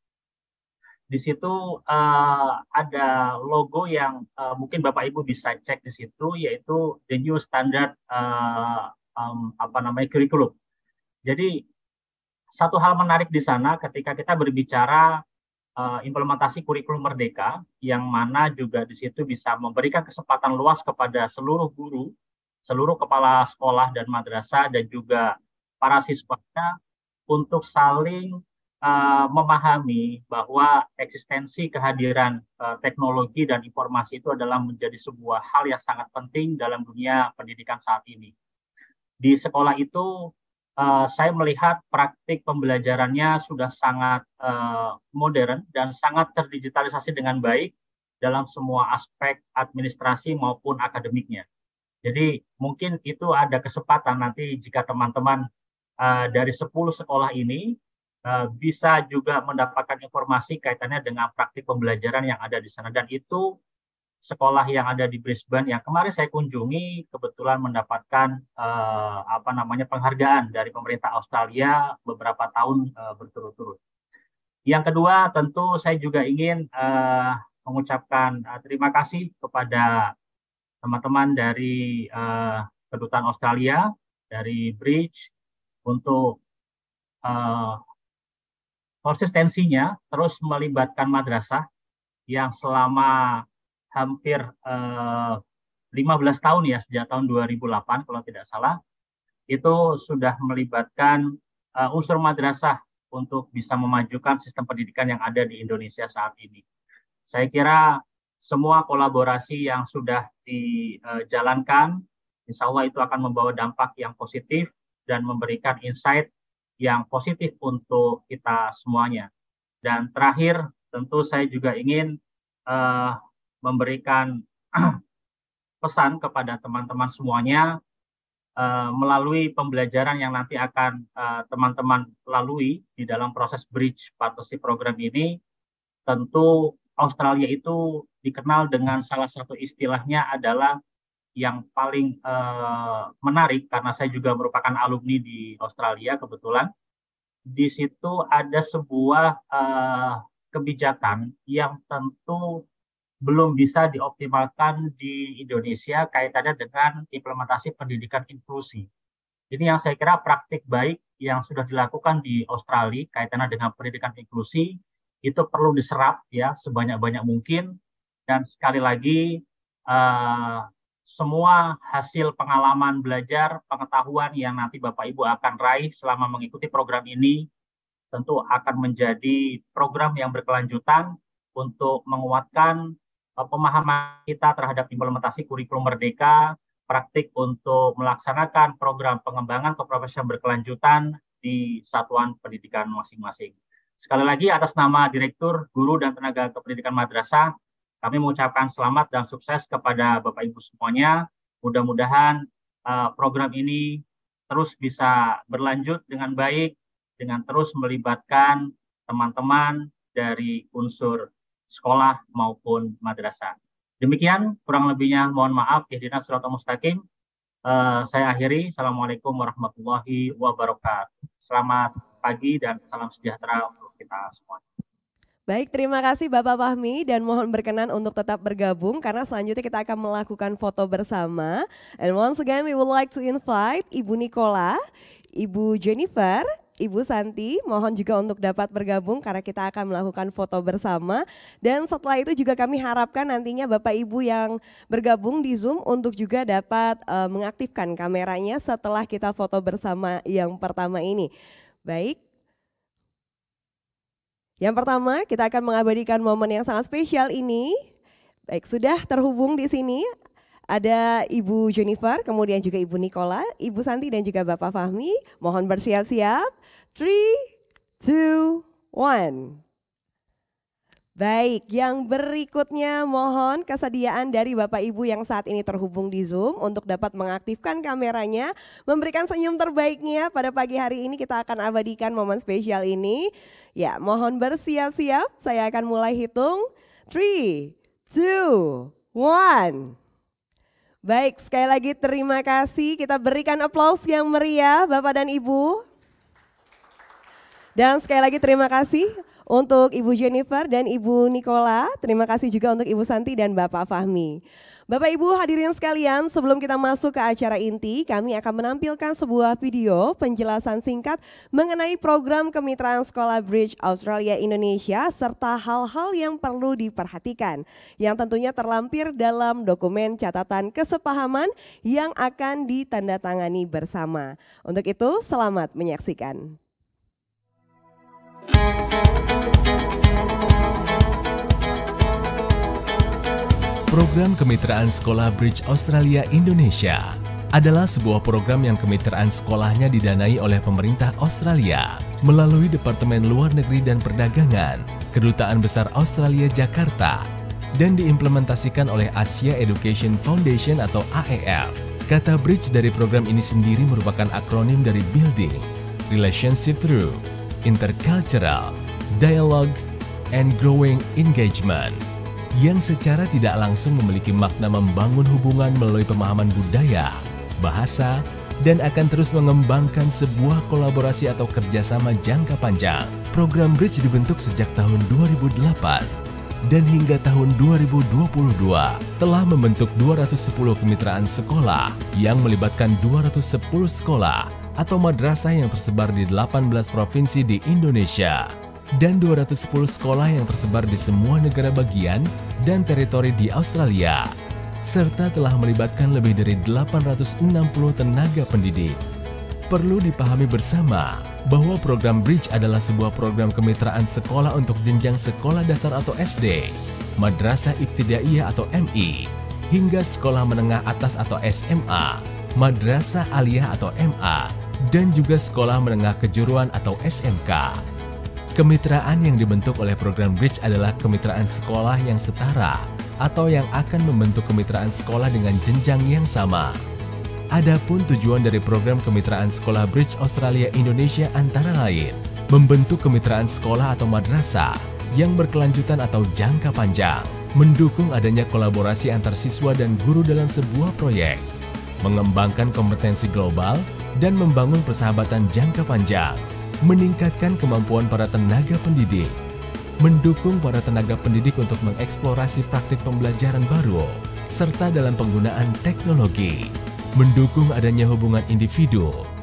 Di situ uh, ada logo yang uh, mungkin Bapak Ibu bisa cek di situ, yaitu the new standard uh, um, apa namanya curriculum. Jadi satu hal menarik di sana ketika kita berbicara uh, implementasi kurikulum merdeka, yang mana juga di situ bisa memberikan kesempatan luas kepada seluruh guru, seluruh kepala sekolah dan madrasah, dan juga para siswanya untuk saling Uh, memahami bahwa eksistensi kehadiran uh, teknologi dan informasi itu adalah menjadi sebuah hal yang sangat penting dalam dunia pendidikan saat ini. Di sekolah itu uh, saya melihat praktik pembelajarannya sudah sangat uh, modern dan sangat terdigitalisasi dengan baik dalam semua aspek administrasi maupun akademiknya. Jadi mungkin itu ada kesempatan nanti jika teman-teman uh, dari sepuluh sekolah ini Uh, bisa juga mendapatkan informasi kaitannya dengan praktik pembelajaran yang ada di sana. Dan itu sekolah yang ada di Brisbane yang kemarin saya kunjungi kebetulan mendapatkan uh, apa namanya penghargaan dari pemerintah Australia beberapa tahun uh, berturut-turut. Yang kedua, tentu saya juga ingin uh, mengucapkan uh, terima kasih kepada teman-teman dari uh, Kedutaan Australia, dari Bridge, untuk uh, konsistensinya terus melibatkan madrasah yang selama hampir eh, lima belas tahun ya, sejak tahun dua ribu delapan kalau tidak salah, itu sudah melibatkan eh, unsur madrasah untuk bisa memajukan sistem pendidikan yang ada di Indonesia saat ini. Saya kira semua kolaborasi yang sudah dijalankan, insya Allah itu akan membawa dampak yang positif dan memberikan insight yang positif untuk kita semuanya. Dan terakhir, tentu saya juga ingin uh, memberikan pesan kepada teman-teman semuanya uh, melalui pembelajaran yang nanti akan teman-teman uh, lalui di dalam proses Bridge Partnership Program ini. Tentu Australia itu dikenal dengan salah satu istilahnya adalah yang paling uh, menarik, karena saya juga merupakan alumni di Australia kebetulan. Di situ ada sebuah uh, kebijakan yang tentu belum bisa dioptimalkan di Indonesia kaitannya dengan implementasi pendidikan inklusi. Ini yang saya kira praktik baik yang sudah dilakukan di Australia kaitannya dengan pendidikan inklusi itu perlu diserap ya sebanyak-banyak mungkin. Dan sekali lagi uh, semua hasil pengalaman belajar, pengetahuan yang nanti Bapak Ibu akan raih selama mengikuti program ini tentu akan menjadi program yang berkelanjutan untuk menguatkan uh, pemahaman kita terhadap implementasi kurikulum Merdeka, praktik untuk melaksanakan program pengembangan keprofesian berkelanjutan di satuan pendidikan masing-masing. Sekali lagi atas nama Direktur, Guru, dan Tenaga Kependidikan Madrasah, kami mengucapkan selamat dan sukses kepada Bapak Ibu semuanya. Mudah-mudahan uh, program ini terus bisa berlanjut dengan baik, dengan terus melibatkan teman-teman dari unsur sekolah maupun madrasah. Demikian, kurang lebihnya mohon maaf. Ihdinas shiratal mustaqim. Uh, saya akhiri. Assalamualaikum warahmatullahi wabarakatuh. Selamat pagi dan salam sejahtera untuk kita semua. Baik, terima kasih Bapak Fahmi dan mohon berkenan untuk tetap bergabung karena selanjutnya kita akan melakukan foto bersama. And once again we would like to invite Ibu Nicola, Ibu Jennifer, Ibu Santi, mohon juga untuk dapat bergabung karena kita akan melakukan foto bersama. Dan setelah itu juga kami harapkan nantinya Bapak Ibu yang bergabung di Zoom untuk juga dapat uh, mengaktifkan kameranya setelah kita foto bersama yang pertama ini. Baik. Yang pertama, kita akan mengabadikan momen yang sangat spesial ini. Baik, sudah terhubung di sini ada Ibu Jennifer, kemudian juga Ibu Nicola, Ibu Santi dan juga Bapak Fahmi. Mohon bersiap-siap. three, two, one. Baik, yang berikutnya mohon kesediaan dari Bapak Ibu yang saat ini terhubung di Zoom untuk dapat mengaktifkan kameranya, memberikan senyum terbaiknya pada pagi hari ini. Kita akan abadikan momen spesial ini. Ya, mohon bersiap-siap. Saya akan mulai hitung. three, two, one. Baik, sekali lagi terima kasih. Kita berikan aplaus yang meriah Bapak dan Ibu. Dan sekali lagi terima kasih untuk Ibu Jennifer dan Ibu Nicola, terima kasih juga untuk Ibu Santi dan Bapak Fahmi. Bapak Ibu hadirin sekalian, sebelum kita masuk ke acara inti, kami akan menampilkan sebuah video penjelasan singkat mengenai program kemitraan Sekolah Bridge Australia Indonesia serta hal-hal yang perlu diperhatikan, yang tentunya terlampir dalam dokumen catatan kesepahaman yang akan ditandatangani bersama. Untuk itu, selamat menyaksikan. Program Kemitraan Sekolah Bridge Australia Indonesia adalah sebuah program yang kemitraan sekolahnya didanai oleh pemerintah Australia melalui Departemen Luar Negeri dan Perdagangan, Kedutaan Besar Australia Jakarta, dan diimplementasikan oleh Asia Education Foundation atau A E F. Kata bridge dari program ini sendiri merupakan akronim dari Building, Relationship Through, Intercultural, Dialogue, and Growing Engagement, yang secara tidak langsung memiliki makna membangun hubungan melalui pemahaman budaya, bahasa, dan akan terus mengembangkan sebuah kolaborasi atau kerjasama jangka panjang. Program Bridge dibentuk sejak tahun dua ribu delapan dan hingga tahun dua ribu dua puluh dua telah membentuk dua ratus sepuluh kemitraan sekolah yang melibatkan dua ratus sepuluh sekolah atau madrasah yang tersebar di delapan belas provinsi di Indonesia dan dua ratus sepuluh sekolah yang tersebar di semua negara bagian dan teritori di Australia, serta telah melibatkan lebih dari delapan ratus enam puluh tenaga pendidik. Perlu dipahami bersama bahwa program Bridge adalah sebuah program kemitraan sekolah untuk jenjang sekolah dasar atau S D, madrasah ibtidaiyah atau M I, hingga sekolah menengah atas atau S M A, madrasah aliyah atau M A, dan juga sekolah menengah kejuruan atau S M K. Kemitraan yang dibentuk oleh program Bridge adalah kemitraan sekolah yang setara atau yang akan membentuk kemitraan sekolah dengan jenjang yang sama. Adapun tujuan dari program kemitraan Sekolah Bridge Australia Indonesia antara lain membentuk kemitraan sekolah atau madrasah yang berkelanjutan atau jangka panjang, mendukung adanya kolaborasi antar siswa dan guru dalam sebuah proyek, mengembangkan kompetensi global, dan membangun persahabatan jangka panjang, meningkatkan kemampuan para tenaga pendidik, mendukung para tenaga pendidik untuk mengeksplorasi praktik pembelajaran baru, serta dalam penggunaan teknologi, mendukung adanya hubungan individu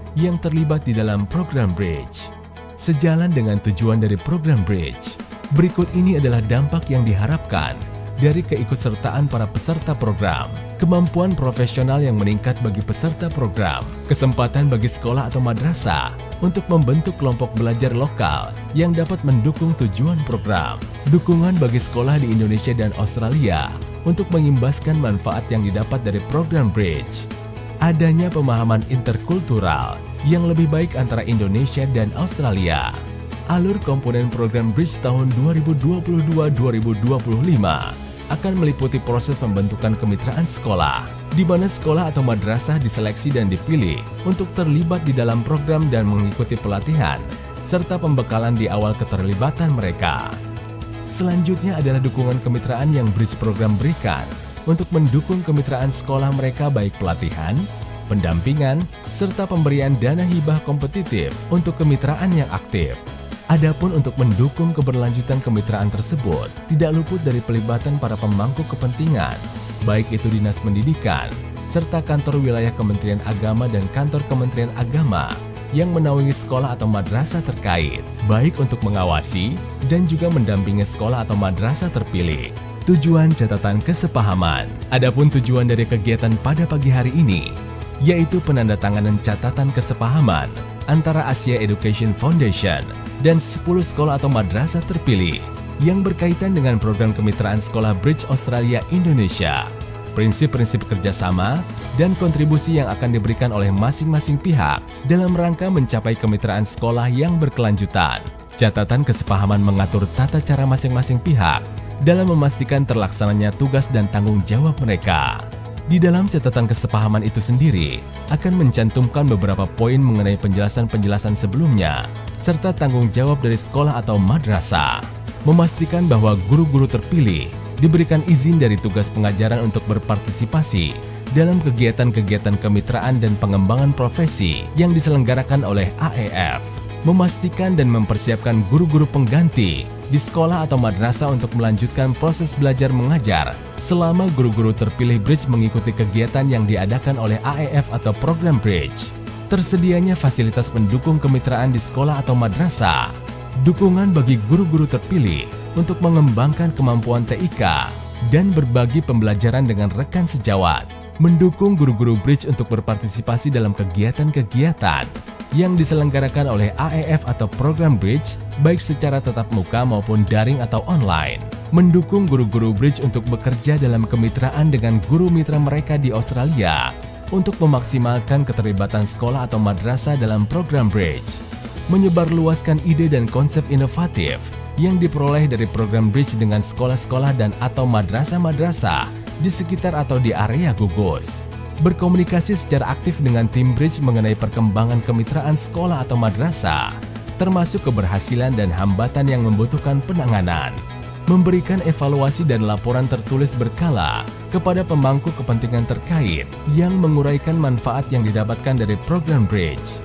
yang terlibat di dalam program Bridge. Sejalan dengan tujuan dari program Bridge, berikut ini adalah dampak yang diharapkan dari keikutsertaan para peserta program, kemampuan profesional yang meningkat bagi peserta program, kesempatan bagi sekolah atau madrasah untuk membentuk kelompok belajar lokal yang dapat mendukung tujuan program, dukungan bagi sekolah di Indonesia dan Australia untuk mengimbaskan manfaat yang didapat dari program Bridge, adanya pemahaman interkultural yang lebih baik antara Indonesia dan Australia. Alur komponen program Bridge tahun dua ribu dua puluh dua dua ribu dua puluh lima akan meliputi proses pembentukan kemitraan sekolah, di mana sekolah atau madrasah diseleksi dan dipilih untuk terlibat di dalam program dan mengikuti pelatihan, serta pembekalan di awal keterlibatan mereka. Selanjutnya adalah dukungan kemitraan yang Bridge program berikan untuk mendukung kemitraan sekolah mereka baik pelatihan, pendampingan, serta pemberian dana hibah kompetitif untuk kemitraan yang aktif. Adapun untuk mendukung keberlanjutan kemitraan tersebut, tidak luput dari pelibatan para pemangku kepentingan, baik itu Dinas Pendidikan, serta kantor wilayah Kementerian Agama dan kantor Kementerian Agama yang menaungi sekolah atau madrasah terkait, baik untuk mengawasi dan juga mendampingi sekolah atau madrasah terpilih. Tujuan catatan kesepahaman. Adapun tujuan dari kegiatan pada pagi hari ini, yaitu penandatanganan catatan kesepahaman antara Asia Education Foundation dan sepuluh sekolah atau madrasah terpilih yang berkaitan dengan program kemitraan sekolah Bridge Australia Indonesia, prinsip-prinsip kerjasama, dan kontribusi yang akan diberikan oleh masing-masing pihak dalam rangka mencapai kemitraan sekolah yang berkelanjutan. Catatan kesepahaman mengatur tata cara masing-masing pihak dalam memastikan terlaksananya tugas dan tanggung jawab mereka. Di dalam catatan kesepahaman itu sendiri akan mencantumkan beberapa poin mengenai penjelasan-penjelasan sebelumnya, serta tanggung jawab dari sekolah atau madrasah. Memastikan bahwa guru-guru terpilih diberikan izin dari tugas pengajaran untuk berpartisipasi dalam kegiatan-kegiatan kemitraan dan pengembangan profesi yang diselenggarakan oleh A E F. Memastikan dan mempersiapkan guru-guru pengganti di sekolah atau madrasah untuk melanjutkan proses belajar mengajar selama guru-guru terpilih Bridge mengikuti kegiatan yang diadakan oleh A E F atau program Bridge. Tersedianya fasilitas pendukung kemitraan di sekolah atau madrasah, dukungan bagi guru-guru terpilih untuk mengembangkan kemampuan T I K dan berbagi pembelajaran dengan rekan sejawat, mendukung guru-guru Bridge untuk berpartisipasi dalam kegiatan-kegiatan yang diselenggarakan oleh A E F atau program Bridge, baik secara tatap muka maupun daring atau online. Mendukung guru-guru Bridge untuk bekerja dalam kemitraan dengan guru mitra mereka di Australia untuk memaksimalkan keterlibatan sekolah atau madrasah dalam program Bridge. Menyebarluaskan ide dan konsep inovatif yang diperoleh dari program Bridge dengan sekolah-sekolah dan atau madrasah-madrasah di sekitar atau di area gugus. Berkomunikasi secara aktif dengan tim Bridge mengenai perkembangan kemitraan sekolah atau madrasah, termasuk keberhasilan dan hambatan yang membutuhkan penanganan. Memberikan evaluasi dan laporan tertulis berkala kepada pemangku kepentingan terkait yang menguraikan manfaat yang didapatkan dari program Bridge.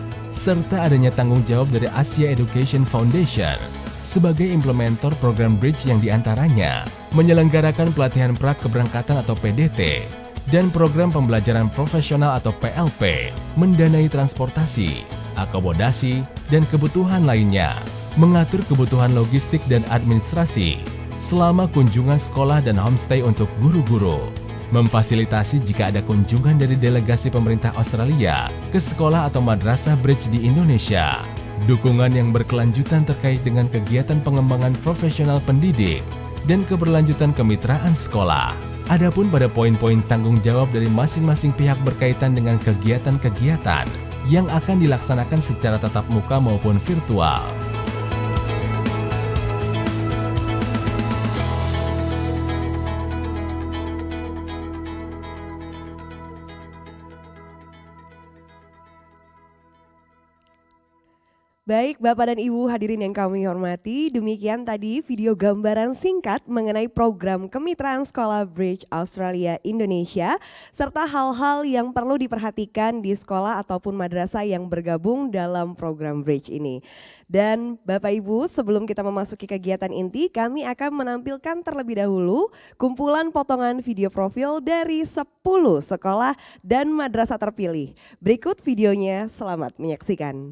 Serta adanya tanggung jawab dari Asia Education Foundation sebagai implementer program Bridge yang diantaranya menyelenggarakan pelatihan pra keberangkatan atau P D T, dan program pembelajaran profesional atau P L P, mendanai transportasi, akomodasi, dan kebutuhan lainnya, mengatur kebutuhan logistik dan administrasi selama kunjungan sekolah dan homestay untuk guru-guru, memfasilitasi jika ada kunjungan dari delegasi pemerintah Australia ke sekolah atau madrasah Bridge di Indonesia, dukungan yang berkelanjutan terkait dengan kegiatan pengembangan profesional pendidik, dan keberlanjutan kemitraan sekolah. Adapun pada poin-poin tanggung jawab dari masing-masing pihak berkaitan dengan kegiatan-kegiatan yang akan dilaksanakan secara tatap muka maupun virtual. Baik Bapak dan Ibu hadirin yang kami hormati, demikian tadi video gambaran singkat mengenai program kemitraan Sekolah Bridge Australia Indonesia serta hal-hal yang perlu diperhatikan di sekolah ataupun madrasah yang bergabung dalam program Bridge ini. Dan Bapak Ibu, sebelum kita memasuki kegiatan inti, kami akan menampilkan terlebih dahulu kumpulan potongan video profil dari sepuluh sekolah dan madrasah terpilih. Berikut videonya, selamat menyaksikan.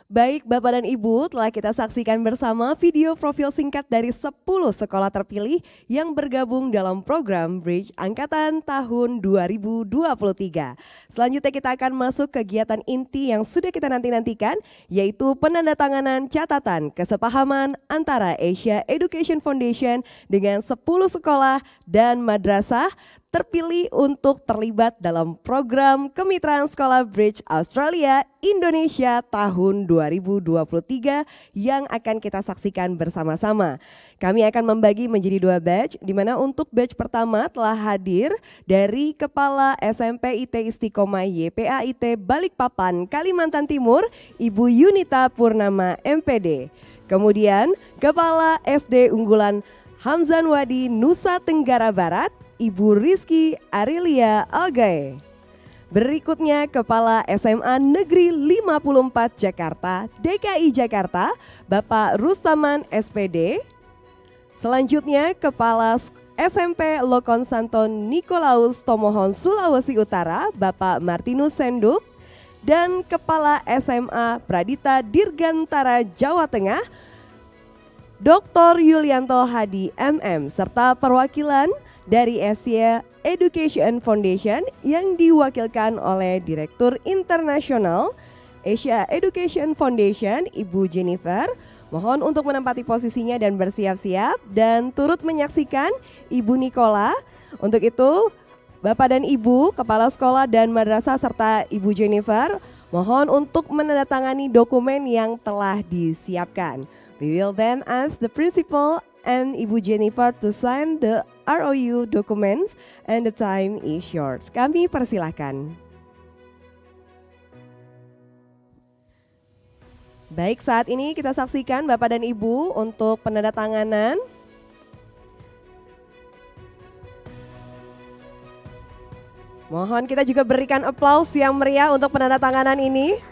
Baik Bapak dan Ibu, telah kita saksikan bersama video profil singkat dari sepuluh sekolah terpilih yang bergabung dalam program Bridge Angkatan tahun dua ribu dua puluh tiga. Selanjutnya kita akan masuk kegiatan inti yang sudah kita nanti-nantikan, yaitu penandatanganan catatan kesepahaman antara Asia Education Foundation dengan sepuluh sekolah dan madrasah terpilih untuk terlibat dalam program Kemitraan Sekolah Bridge Australia Indonesia tahun dua ribu dua puluh tiga yang akan kita saksikan bersama-sama. Kami akan membagi menjadi dua batch, di mana untuk batch pertama telah hadir dari Kepala S M P I T Istiqomah Y P A I T Balikpapan, Kalimantan Timur, Ibu Yunita Purnama M P D. Kemudian Kepala S D Unggulan Hamzan Wadi Nusa Tenggara Barat, Ibu Rizky Arilia Algae. Berikutnya Kepala S M A Negeri lima puluh empat Jakarta, D K I Jakarta, Bapak Rustaman S P D. Selanjutnya Kepala S M P Lokon Santon Nikolaus Tomohon Sulawesi Utara, Bapak Martinus Senduk. Dan Kepala S M A Pradita Dirgantara Jawa Tengah, Doktor Yulianto Hadi M M, serta perwakilan dari Asia Education Foundation yang diwakilkan oleh Direktur Internasional Asia Education Foundation, Ibu Jennifer. Mohon untuk menempati posisinya dan bersiap-siap dan turut menyaksikan Ibu Nicola. Untuk itu, Bapak dan Ibu, Kepala Sekolah dan Madrasah serta Ibu Jennifer, mohon untuk menandatangani dokumen yang telah disiapkan. We will then ask the principal and Ibu Jennifer to sign the R O U documents and the time is yours. Kami persilahkan. Baik, saat ini kita saksikan Bapak dan Ibu untuk penandatanganan. Mohon kita juga berikan aplaus yang meriah untuk penandatanganan ini.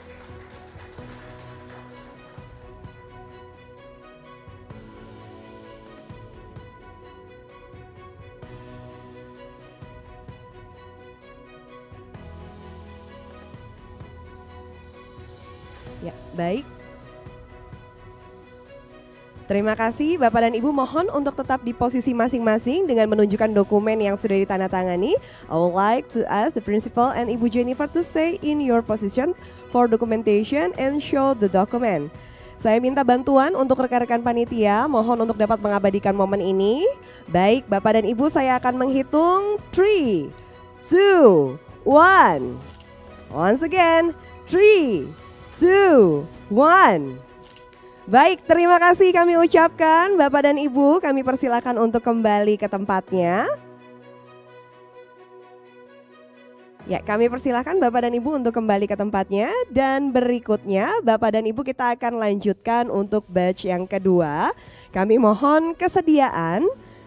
Ya, baik. Terima kasih Bapak dan Ibu, mohon untuk tetap di posisi masing-masing dengan menunjukkan dokumen yang sudah ditandatangani. I would like to ask the principal and Ibu Jennifer to stay in your position for documentation and show the document. Saya minta bantuan untuk rekan-rekan panitia, mohon untuk dapat mengabadikan momen ini. Baik Bapak dan Ibu, saya akan menghitung three, two, one. Once again, three, two, one. Baik, terima kasih kami ucapkan Bapak dan Ibu, kami persilakan untuk kembali ke tempatnya. Ya, kami persilakan Bapak dan Ibu untuk kembali ke tempatnya. Dan berikutnya Bapak dan Ibu, kita akan lanjutkan untuk batch yang kedua. Kami mohon kesediaan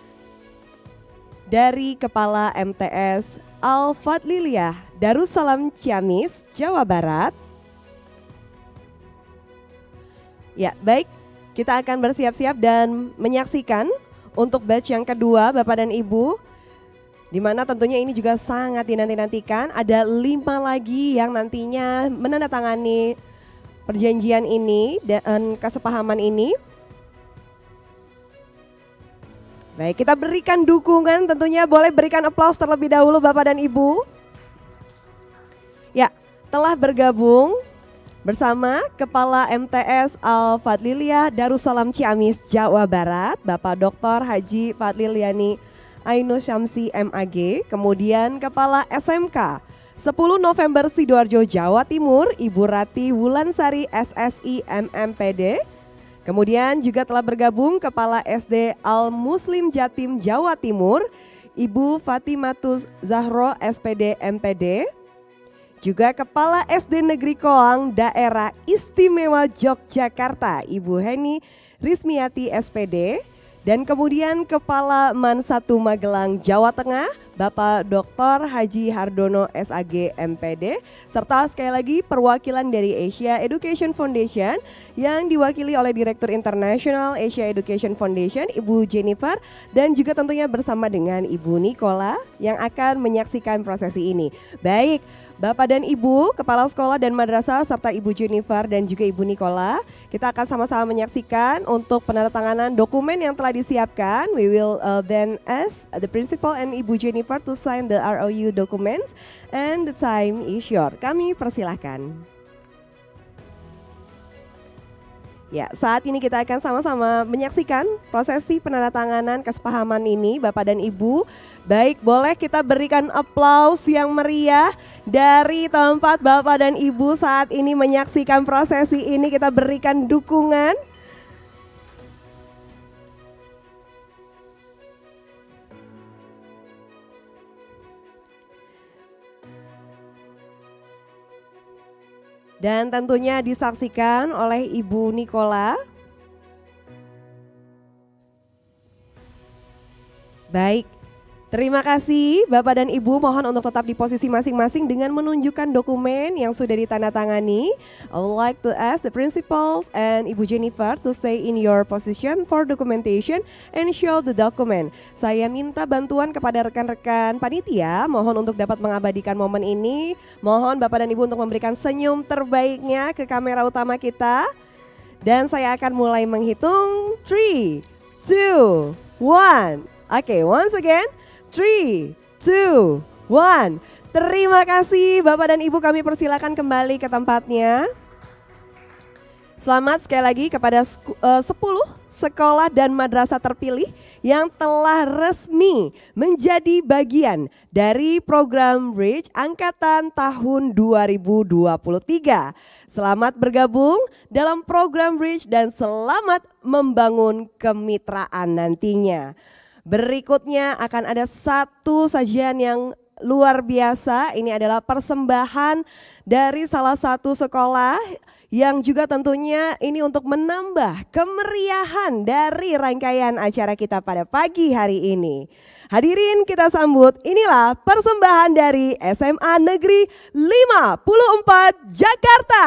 dari Kepala M T S Al-Fadliliyah Darussalam Ciamis, Jawa Barat. Ya, baik, kita akan bersiap-siap dan menyaksikan untuk batch yang kedua Bapak dan Ibu, di mana tentunya ini juga sangat dinanti-nantikan. Ada lima lagi yang nantinya menandatangani perjanjian ini dan kesepahaman ini. Baik, kita berikan dukungan, tentunya boleh berikan aplaus terlebih dahulu Bapak dan Ibu. Ya, telah bergabung bersama Kepala M T S Al-Fadliliyah Darussalam Ciamis, Jawa Barat, Bapak Doktor Haji Fadliliani Ainus Syamsi M A G. Kemudian Kepala S M K sepuluh November Sidoarjo, Jawa Timur, Ibu Rati Wulansari S S I M M P D. Kemudian juga telah bergabung Kepala S D Al-Muslim Jatim, Jawa Timur, Ibu Fatimatus Zahro S P D M P D. Juga Kepala S D Negeri Koang Daerah Istimewa Yogyakarta, Ibu Heni Rismiati S P D. Dan kemudian Kepala Man satu Magelang, Jawa Tengah, Bapak Doktor Haji Hardono S A G M P D, serta sekali lagi perwakilan dari Asia Education Foundation yang diwakili oleh Direktur Internasional Asia Education Foundation Ibu Jennifer, dan juga tentunya bersama dengan Ibu Nicola yang akan menyaksikan prosesi ini. Baik, Bapak dan Ibu, Kepala Sekolah dan Madrasah, serta Ibu Jennifer dan juga Ibu Nicola, kita akan sama-sama menyaksikan untuk penandatanganan dokumen yang telah disiapkan. We will uh, then ask the principal and Ibu Jennifer to sign the R O U documents and the time is short. Kami persilahkan. Ya, saat ini kita akan sama-sama menyaksikan prosesi penandatanganan kesepahaman ini, Bapak dan Ibu. Baik, boleh kita berikan aplaus yang meriah dari tempat Bapak dan Ibu saat ini menyaksikan prosesi ini. Kita berikan dukungan. Dan tentunya disaksikan oleh Ibu Nicola. Baik, terima kasih Bapak dan Ibu, mohon untuk tetap di posisi masing-masing dengan menunjukkan dokumen yang sudah ditandatangani. I would like to ask the principals and Ibu Jennifer to stay in your position for documentation and show the document. Saya minta bantuan kepada rekan-rekan panitia, mohon untuk dapat mengabadikan momen ini. Mohon Bapak dan Ibu untuk memberikan senyum terbaiknya ke kamera utama kita. Dan saya akan mulai menghitung three, two, one. Oke, okay, once again. three, two, one. Terima kasih Bapak dan Ibu, kami persilakan kembali ke tempatnya. Selamat sekali lagi kepada uh, sepuluh sekolah dan madrasah terpilih yang telah resmi menjadi bagian dari program Bridge angkatan tahun dua ribu dua puluh tiga. Selamat bergabung dalam program Bridge dan selamat membangun kemitraan nantinya. Berikutnya akan ada satu sajian yang luar biasa. Ini adalah persembahan dari salah satu sekolah yang juga tentunya ini untuk menambah kemeriahan dari rangkaian acara kita pada pagi hari ini. Hadirin kita sambut, inilah persembahan dari S M A Negeri lima puluh empat Jakarta.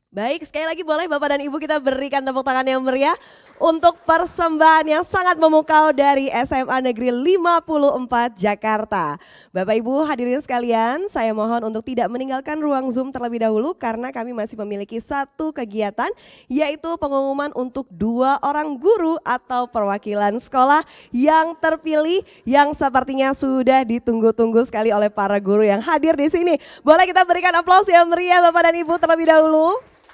Baik, sekali lagi boleh Bapak dan Ibu kita berikan tepuk tangan yang meriah untuk persembahan yang sangat memukau dari S M A Negeri lima puluh empat Jakarta. Bapak Ibu hadirin sekalian, saya mohon untuk tidak meninggalkan ruang Zoom terlebih dahulu karena kami masih memiliki satu kegiatan yaitu pengumuman untuk dua orang guru atau perwakilan sekolah yang terpilih yang sepertinya sudah ditunggu-tunggu sekali oleh para guru yang hadir di sini. Boleh kita berikan aplaus yang meriah Bapak dan Ibu terlebih dahulu.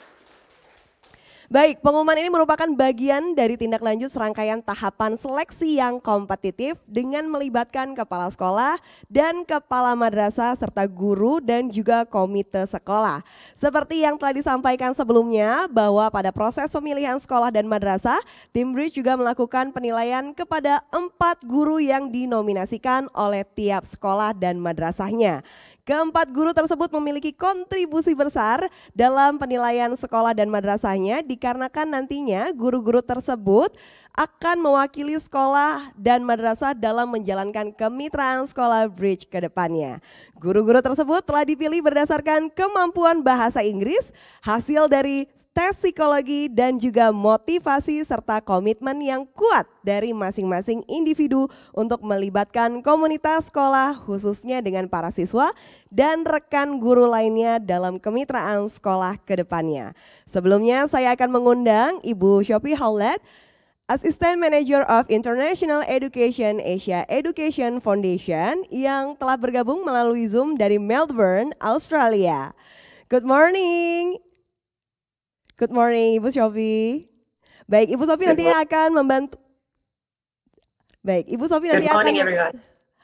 Baik, pengumuman ini merupakan bagian dari tindak lanjut serangkaian tahapan seleksi yang kompetitif dengan melibatkan kepala sekolah dan kepala madrasah serta guru dan juga komite sekolah. Seperti yang telah disampaikan sebelumnya bahwa pada proses pemilihan sekolah dan madrasah, tim Bridge juga melakukan penilaian kepada empat guru yang dinominasikan oleh tiap sekolah dan madrasahnya. Keempat guru tersebut memiliki kontribusi besar dalam penilaian sekolah dan madrasahnya dikarenakan nantinya guru-guru tersebut akan mewakili sekolah dan madrasah dalam menjalankan kemitraan sekolah Bridge ke depannya. Guru-guru tersebut telah dipilih berdasarkan kemampuan bahasa Inggris, hasil dari tes psikologi dan juga motivasi serta komitmen yang kuat dari masing-masing individu untuk melibatkan komunitas sekolah khususnya dengan para siswa dan rekan guru lainnya dalam kemitraan sekolah ke depannya. Sebelumnya saya akan mengundang Ibu Shopee Howlett, Assistant Manager of International Education Asia Education Foundation yang telah bergabung melalui Zoom dari Melbourne, Australia. Good morning. Good morning Ibu Shopee. Baik, Ibu Shopee nanti akan membantu. Baik, Ibu Shopee nanti akan. Good morning everyone.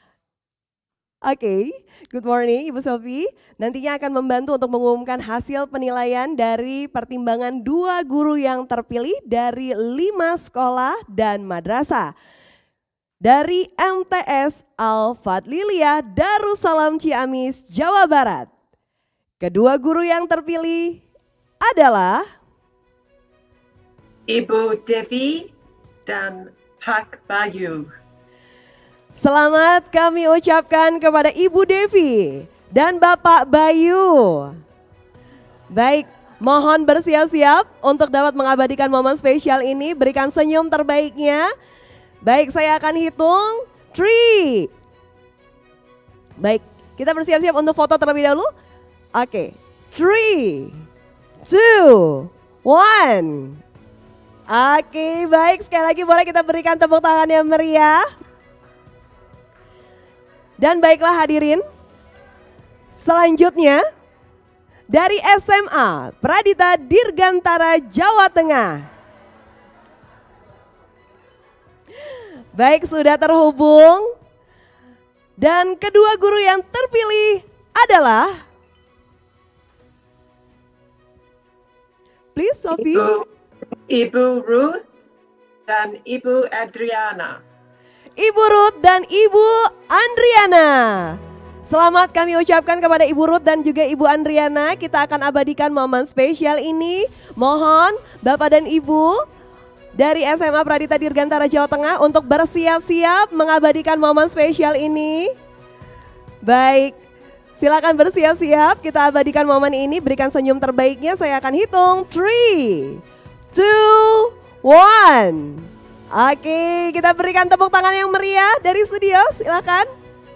Oke, okay. Good morning Ibu Shopee. Nantinya akan membantu untuk mengumumkan hasil penilaian dari pertimbangan dua guru yang terpilih dari lima sekolah dan madrasah. Dari M T S Al-Fadliliyah Darussalam Ciamis, Jawa Barat. Kedua guru yang terpilih adalah Ibu Devi dan Pak Bayu. Selamat kami ucapkan kepada Ibu Devi dan Bapak Bayu. Baik, mohon bersiap-siap untuk dapat mengabadikan momen spesial ini. Berikan senyum terbaiknya. Baik, saya akan hitung three. Baik, kita bersiap-siap untuk foto terlebih dahulu. Oke, three, two, one. Oke, baik, sekali lagi boleh kita berikan tepuk tangan yang meriah. Dan baiklah hadirin, selanjutnya dari S M A Pradita Dirgantara Jawa Tengah. Baik, sudah terhubung. Dan kedua guru yang terpilih adalah, please Sophie. Ibu, Ibu Ruth dan Ibu Adriana. Ibu Ruth dan Ibu Andriana. Selamat kami ucapkan kepada Ibu Ruth dan juga Ibu Andriana. Kita akan abadikan momen spesial ini. Mohon Bapak dan Ibu dari S M A Pradita Dirgantara Jawa Tengah untuk bersiap-siap mengabadikan momen spesial ini. Baik, silakan bersiap-siap. Kita abadikan momen ini. Berikan senyum terbaiknya. Saya akan hitung three, two, one. Oke, kita berikan tepuk tangan yang meriah dari studio, silakan.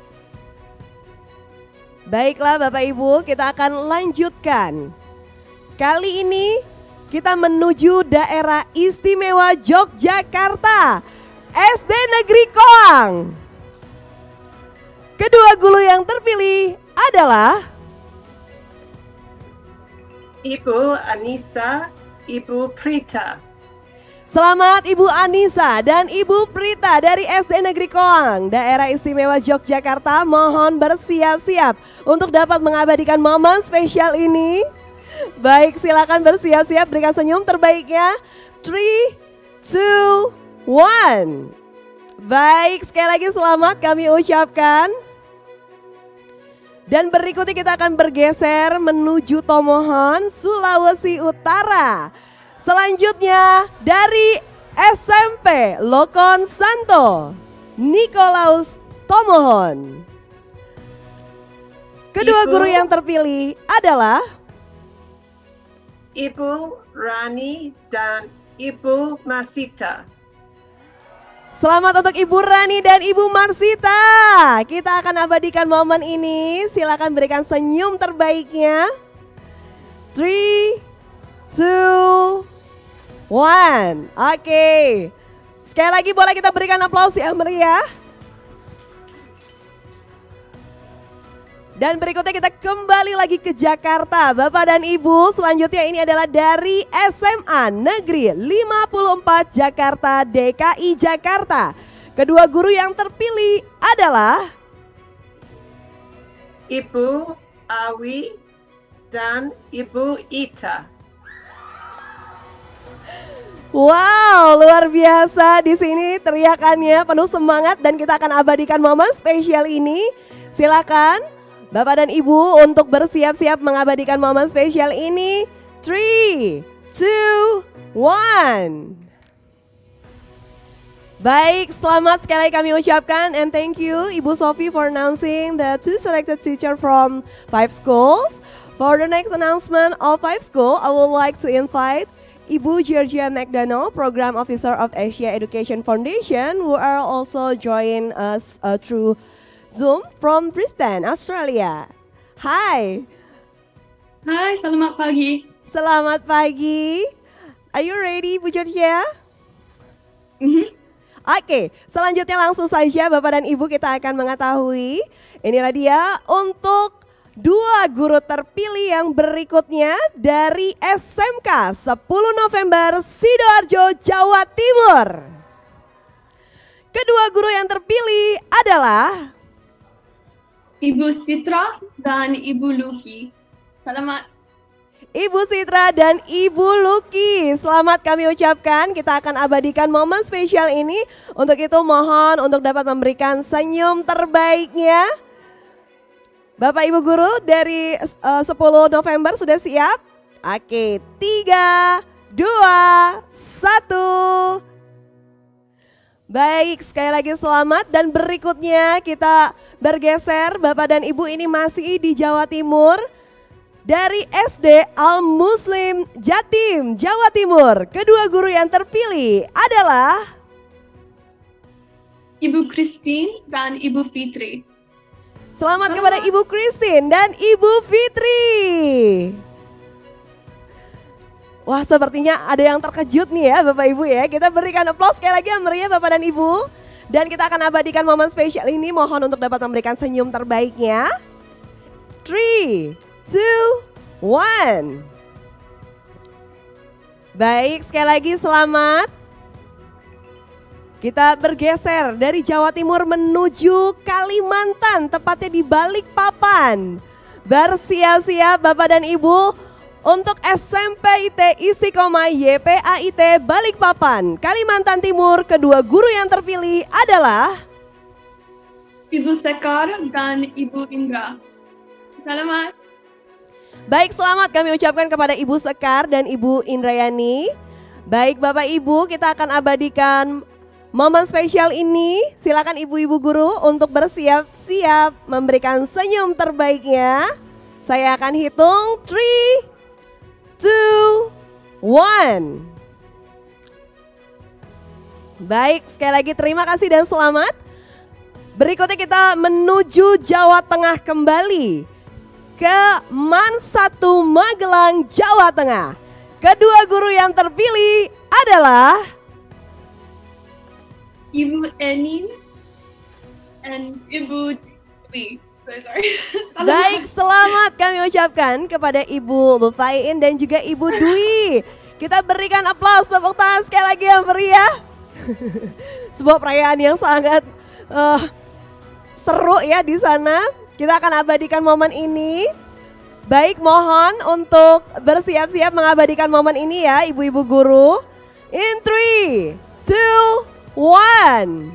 Baiklah Bapak Ibu, kita akan lanjutkan. Kali ini kita menuju daerah istimewa Yogyakarta, S D Negeri Koang. Kedua guru yang terpilih adalah Ibu Anissa, Ibu Prita. Selamat Ibu Anissa dan Ibu Prita dari S D Negeri Koang, Daerah Istimewa Yogyakarta. Mohon bersiap-siap untuk dapat mengabadikan momen spesial ini. Baik, silakan bersiap-siap, berikan senyum terbaiknya. three, two, one. Baik, sekali lagi selamat kami ucapkan. Dan berikutnya kita akan bergeser menuju Tomohon, Sulawesi Utara. Selanjutnya dari S M P Lokon Santo, Nikolaus Tomohon. Kedua Ibu, guru yang terpilih adalah Ibu Rani dan Ibu Masita. Selamat untuk Ibu Rani dan Ibu Marsita. Kita akan abadikan momen ini. Silakan berikan senyum terbaiknya. Three, two, one. Oke. Okay. Sekali lagi boleh kita berikan aplaus yang meriah. Dan berikutnya kita kembali lagi ke Jakarta. Bapak dan Ibu, selanjutnya ini adalah dari S M A Negeri lima puluh empat Jakarta, D K I Jakarta. Kedua guru yang terpilih adalah Ibu Awi dan Ibu Ita. Wow, luar biasa di sini teriakannya penuh semangat dan kita akan abadikan momen spesial ini. Silakan Bapak dan Ibu untuk bersiap-siap mengabadikan momen spesial ini. Three, two, one. Baik, selamat sekali kami ucapkan and thank you Ibu Sophie for announcing the two selected teacher from five schools. For the next announcement of five school, I would like to invite Ibu Georgia McDonald, Program Officer of Asia Education Foundation, who are also joining us uh, through Zoom from Brisbane, Australia. Hai. Hai, selamat pagi. Selamat pagi. Are you ready, Bu Georgia? Mm-hmm. Oke, okay, selanjutnya langsung saja Bapak dan Ibu kita akan mengetahui. Inilah dia untuk dua guru terpilih yang berikutnya dari S M K sepuluh November Sidoarjo, Jawa Timur. Kedua guru yang terpilih adalah Ibu Sitra dan Ibu Luki. Selamat. Ibu Sitra dan Ibu Luki, selamat kami ucapkan. Kita akan abadikan momen spesial ini. Untuk itu mohon untuk dapat memberikan senyum terbaiknya. Bapak Ibu Guru dari uh, sepuluh November sudah siap? Oke, tiga, dua, satu. Baik, sekali lagi selamat dan berikutnya kita bergeser. Bapak dan Ibu ini masih di Jawa Timur. Dari S D Al Muslim Jatim, Jawa Timur. Kedua guru yang terpilih adalah Ibu Christine dan Ibu Fitri. Selamat kepada Ibu Christine dan Ibu Fitri. Wah, sepertinya ada yang terkejut nih ya Bapak Ibu ya. Kita berikan aplaus sekali lagi yang meriah Bapak dan Ibu. Dan kita akan abadikan momen spesial ini. Mohon untuk dapat memberikan senyum terbaiknya. Three, two, one. Baik, sekali lagi selamat. Kita bergeser dari Jawa Timur menuju Kalimantan, tepatnya di Balikpapan. Bersiap-siap Bapak dan Ibu untuk S M P I T Istiqomah Y P A I T Balikpapan, Kalimantan Timur. Kedua guru yang terpilih adalah Ibu Sekar dan Ibu Indra. Selamat. Baik, selamat kami ucapkan kepada Ibu Sekar dan Ibu Indrayani. Baik Bapak Ibu, kita akan abadikan momen spesial ini. Silakan ibu-ibu guru untuk bersiap-siap memberikan senyum terbaiknya. Saya akan hitung three, two, one. Baik, sekali lagi terima kasih dan selamat. Berikutnya kita menuju Jawa Tengah kembali. Ke Man satu Magelang, Jawa Tengah. Kedua guru yang terpilih adalah Ibu Eni and Ibu Dwi. Sorry, sorry. Baik, selamat kami ucapkan kepada Ibu Lutfaiin dan juga Ibu Dwi. Kita berikan aplaus, tepuk tangan sekali lagi yang meriah. Sebuah perayaan yang sangat uh, seru ya di sana. Kita akan abadikan momen ini. Baik, mohon untuk bersiap-siap mengabadikan momen ini ya ibu-ibu guru. In three, two, one.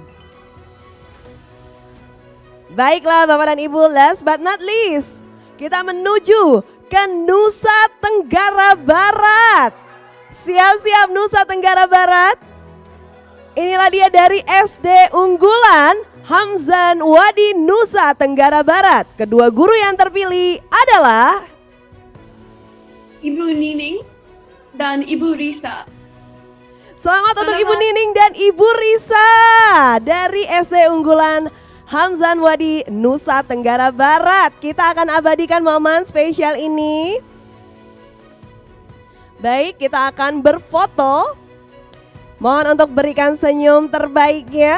Baiklah Bapak dan Ibu, last but not least, kita menuju ke Nusa Tenggara Barat. Siap-siap Nusa Tenggara Barat. Inilah dia dari S D Unggulan Hamzan Wadi, Nusa Tenggara Barat. Kedua guru yang terpilih adalah Ibu Nining dan Ibu Risa. Selamat untuk Ibu Nining dan Ibu Risa dari S D Unggulan Hamzan Wadi, Nusa Tenggara Barat. Kita akan abadikan momen spesial ini. Baik, kita akan berfoto. Mohon untuk berikan senyum terbaiknya.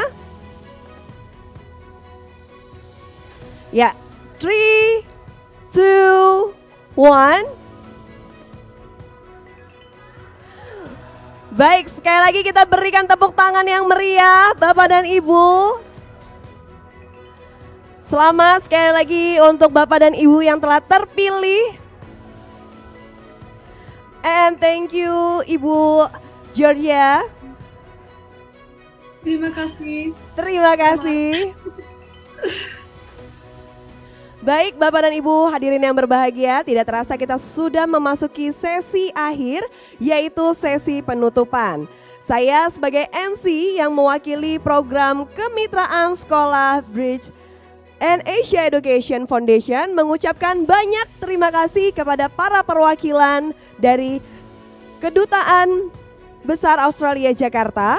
Ya, three, two, one. Baik, sekali lagi kita berikan tepuk tangan yang meriah Bapak dan Ibu. Selamat sekali lagi untuk Bapak dan Ibu yang telah terpilih. And thank you Ibu Georgia. Terima kasih. Terima kasih. Baik Bapak dan Ibu hadirin yang berbahagia, tidak terasa kita sudah memasuki sesi akhir, yaitu sesi penutupan. Saya sebagai M C yang mewakili program kemitraan sekolah Bridge and Asia Education Foundation mengucapkan banyak terima kasih kepada para perwakilan dari Kedutaan Besar Australia Jakarta,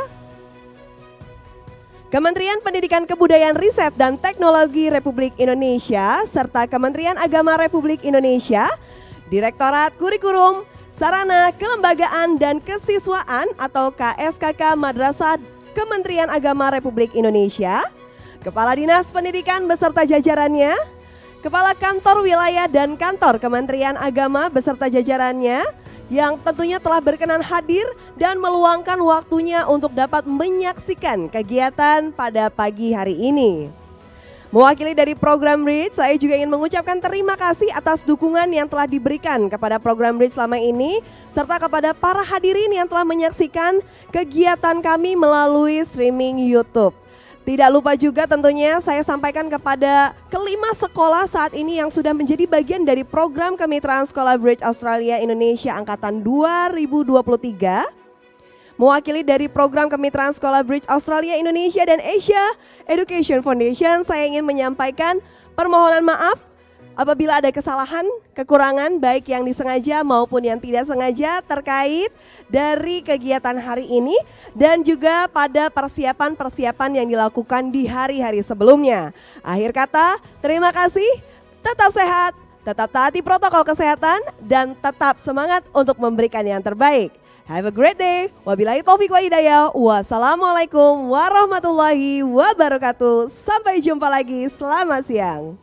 Kementerian Pendidikan Kebudayaan Riset dan Teknologi Republik Indonesia, serta Kementerian Agama Republik Indonesia, Direktorat Kurikulum, Sarana Kelembagaan dan Kesiswaan atau K S K K Madrasah Kementerian Agama Republik Indonesia, Kepala Dinas Pendidikan beserta jajarannya, Kepala Kantor Wilayah dan Kantor Kementerian Agama beserta jajarannya, yang tentunya telah berkenan hadir dan meluangkan waktunya untuk dapat menyaksikan kegiatan pada pagi hari ini. Mewakili dari program Bridge, saya juga ingin mengucapkan terima kasih atas dukungan yang telah diberikan kepada program Bridge selama ini, serta kepada para hadirin yang telah menyaksikan kegiatan kami melalui streaming YouTube. Tidak lupa juga tentunya saya sampaikan kepada kelima sekolah saat ini yang sudah menjadi bagian dari program kemitraan Sekolah Bridge Australia Indonesia Angkatan dua ribu dua puluh tiga. Mewakili dari program kemitraan Sekolah Bridge Australia Indonesia dan Asia Education Foundation, saya ingin menyampaikan permohonan maaf apabila ada kesalahan, kekurangan baik yang disengaja maupun yang tidak sengaja terkait dari kegiatan hari ini dan juga pada persiapan-persiapan yang dilakukan di hari-hari sebelumnya. Akhir kata, terima kasih, tetap sehat, tetap taati protokol kesehatan, dan tetap semangat untuk memberikan yang terbaik. Have a great day. Wabillahi taufiq wa hidayah. Wassalamualaikum warahmatullahi wabarakatuh. Sampai jumpa lagi. Selamat siang.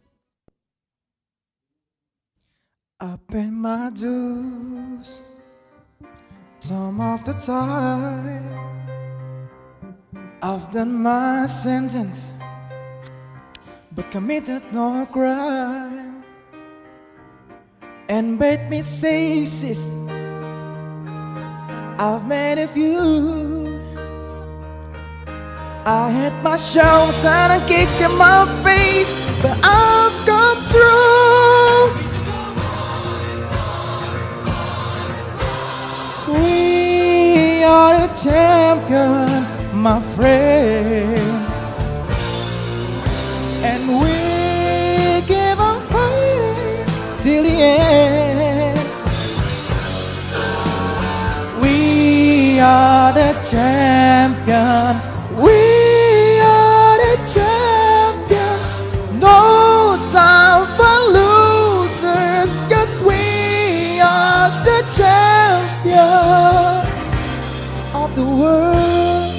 I pay my dues some of the time. I've done my sentence but committed no crime and made mistakes. I've made a few. I had my shows and I kicked in my face, but I've come through. We are the champion, my friend, and we keep on fighting till the end. We are the champion, we are the champion. No time for losers, 'cause we are the champion of the world.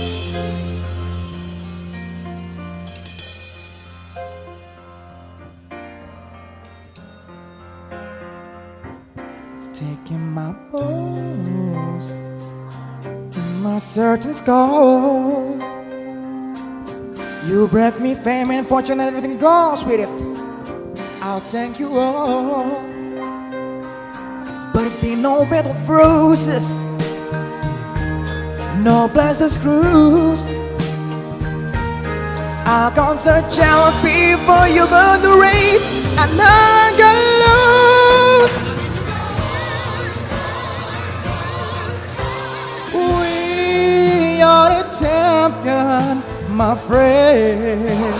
Taking my pose in my certain scars. You brought me fame and fortune and everything goes with it. I'll thank you all, but it's been no bed of roses, no blessed screws. I've gone search challenge before you burn the race, and I'm gonna lose. We are the champion, my friend,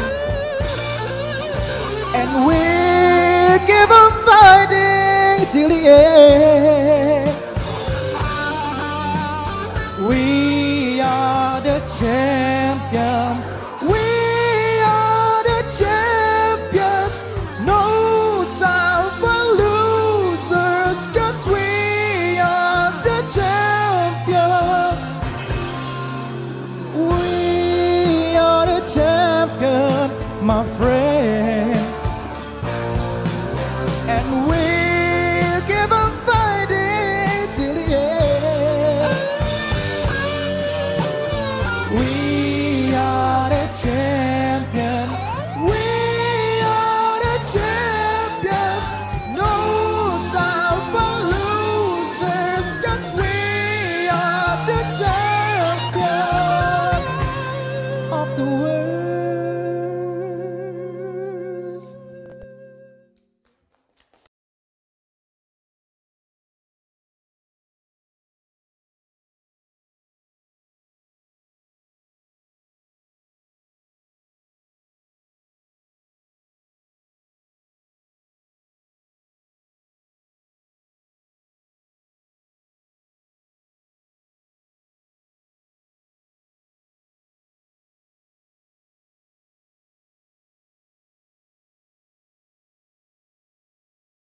and we keep on fighting till the end. the champions. We are the champions. No time for losers, 'cause we are the champions. We are the champions, my friend. And we'll give them fighting till the end. We are the champions.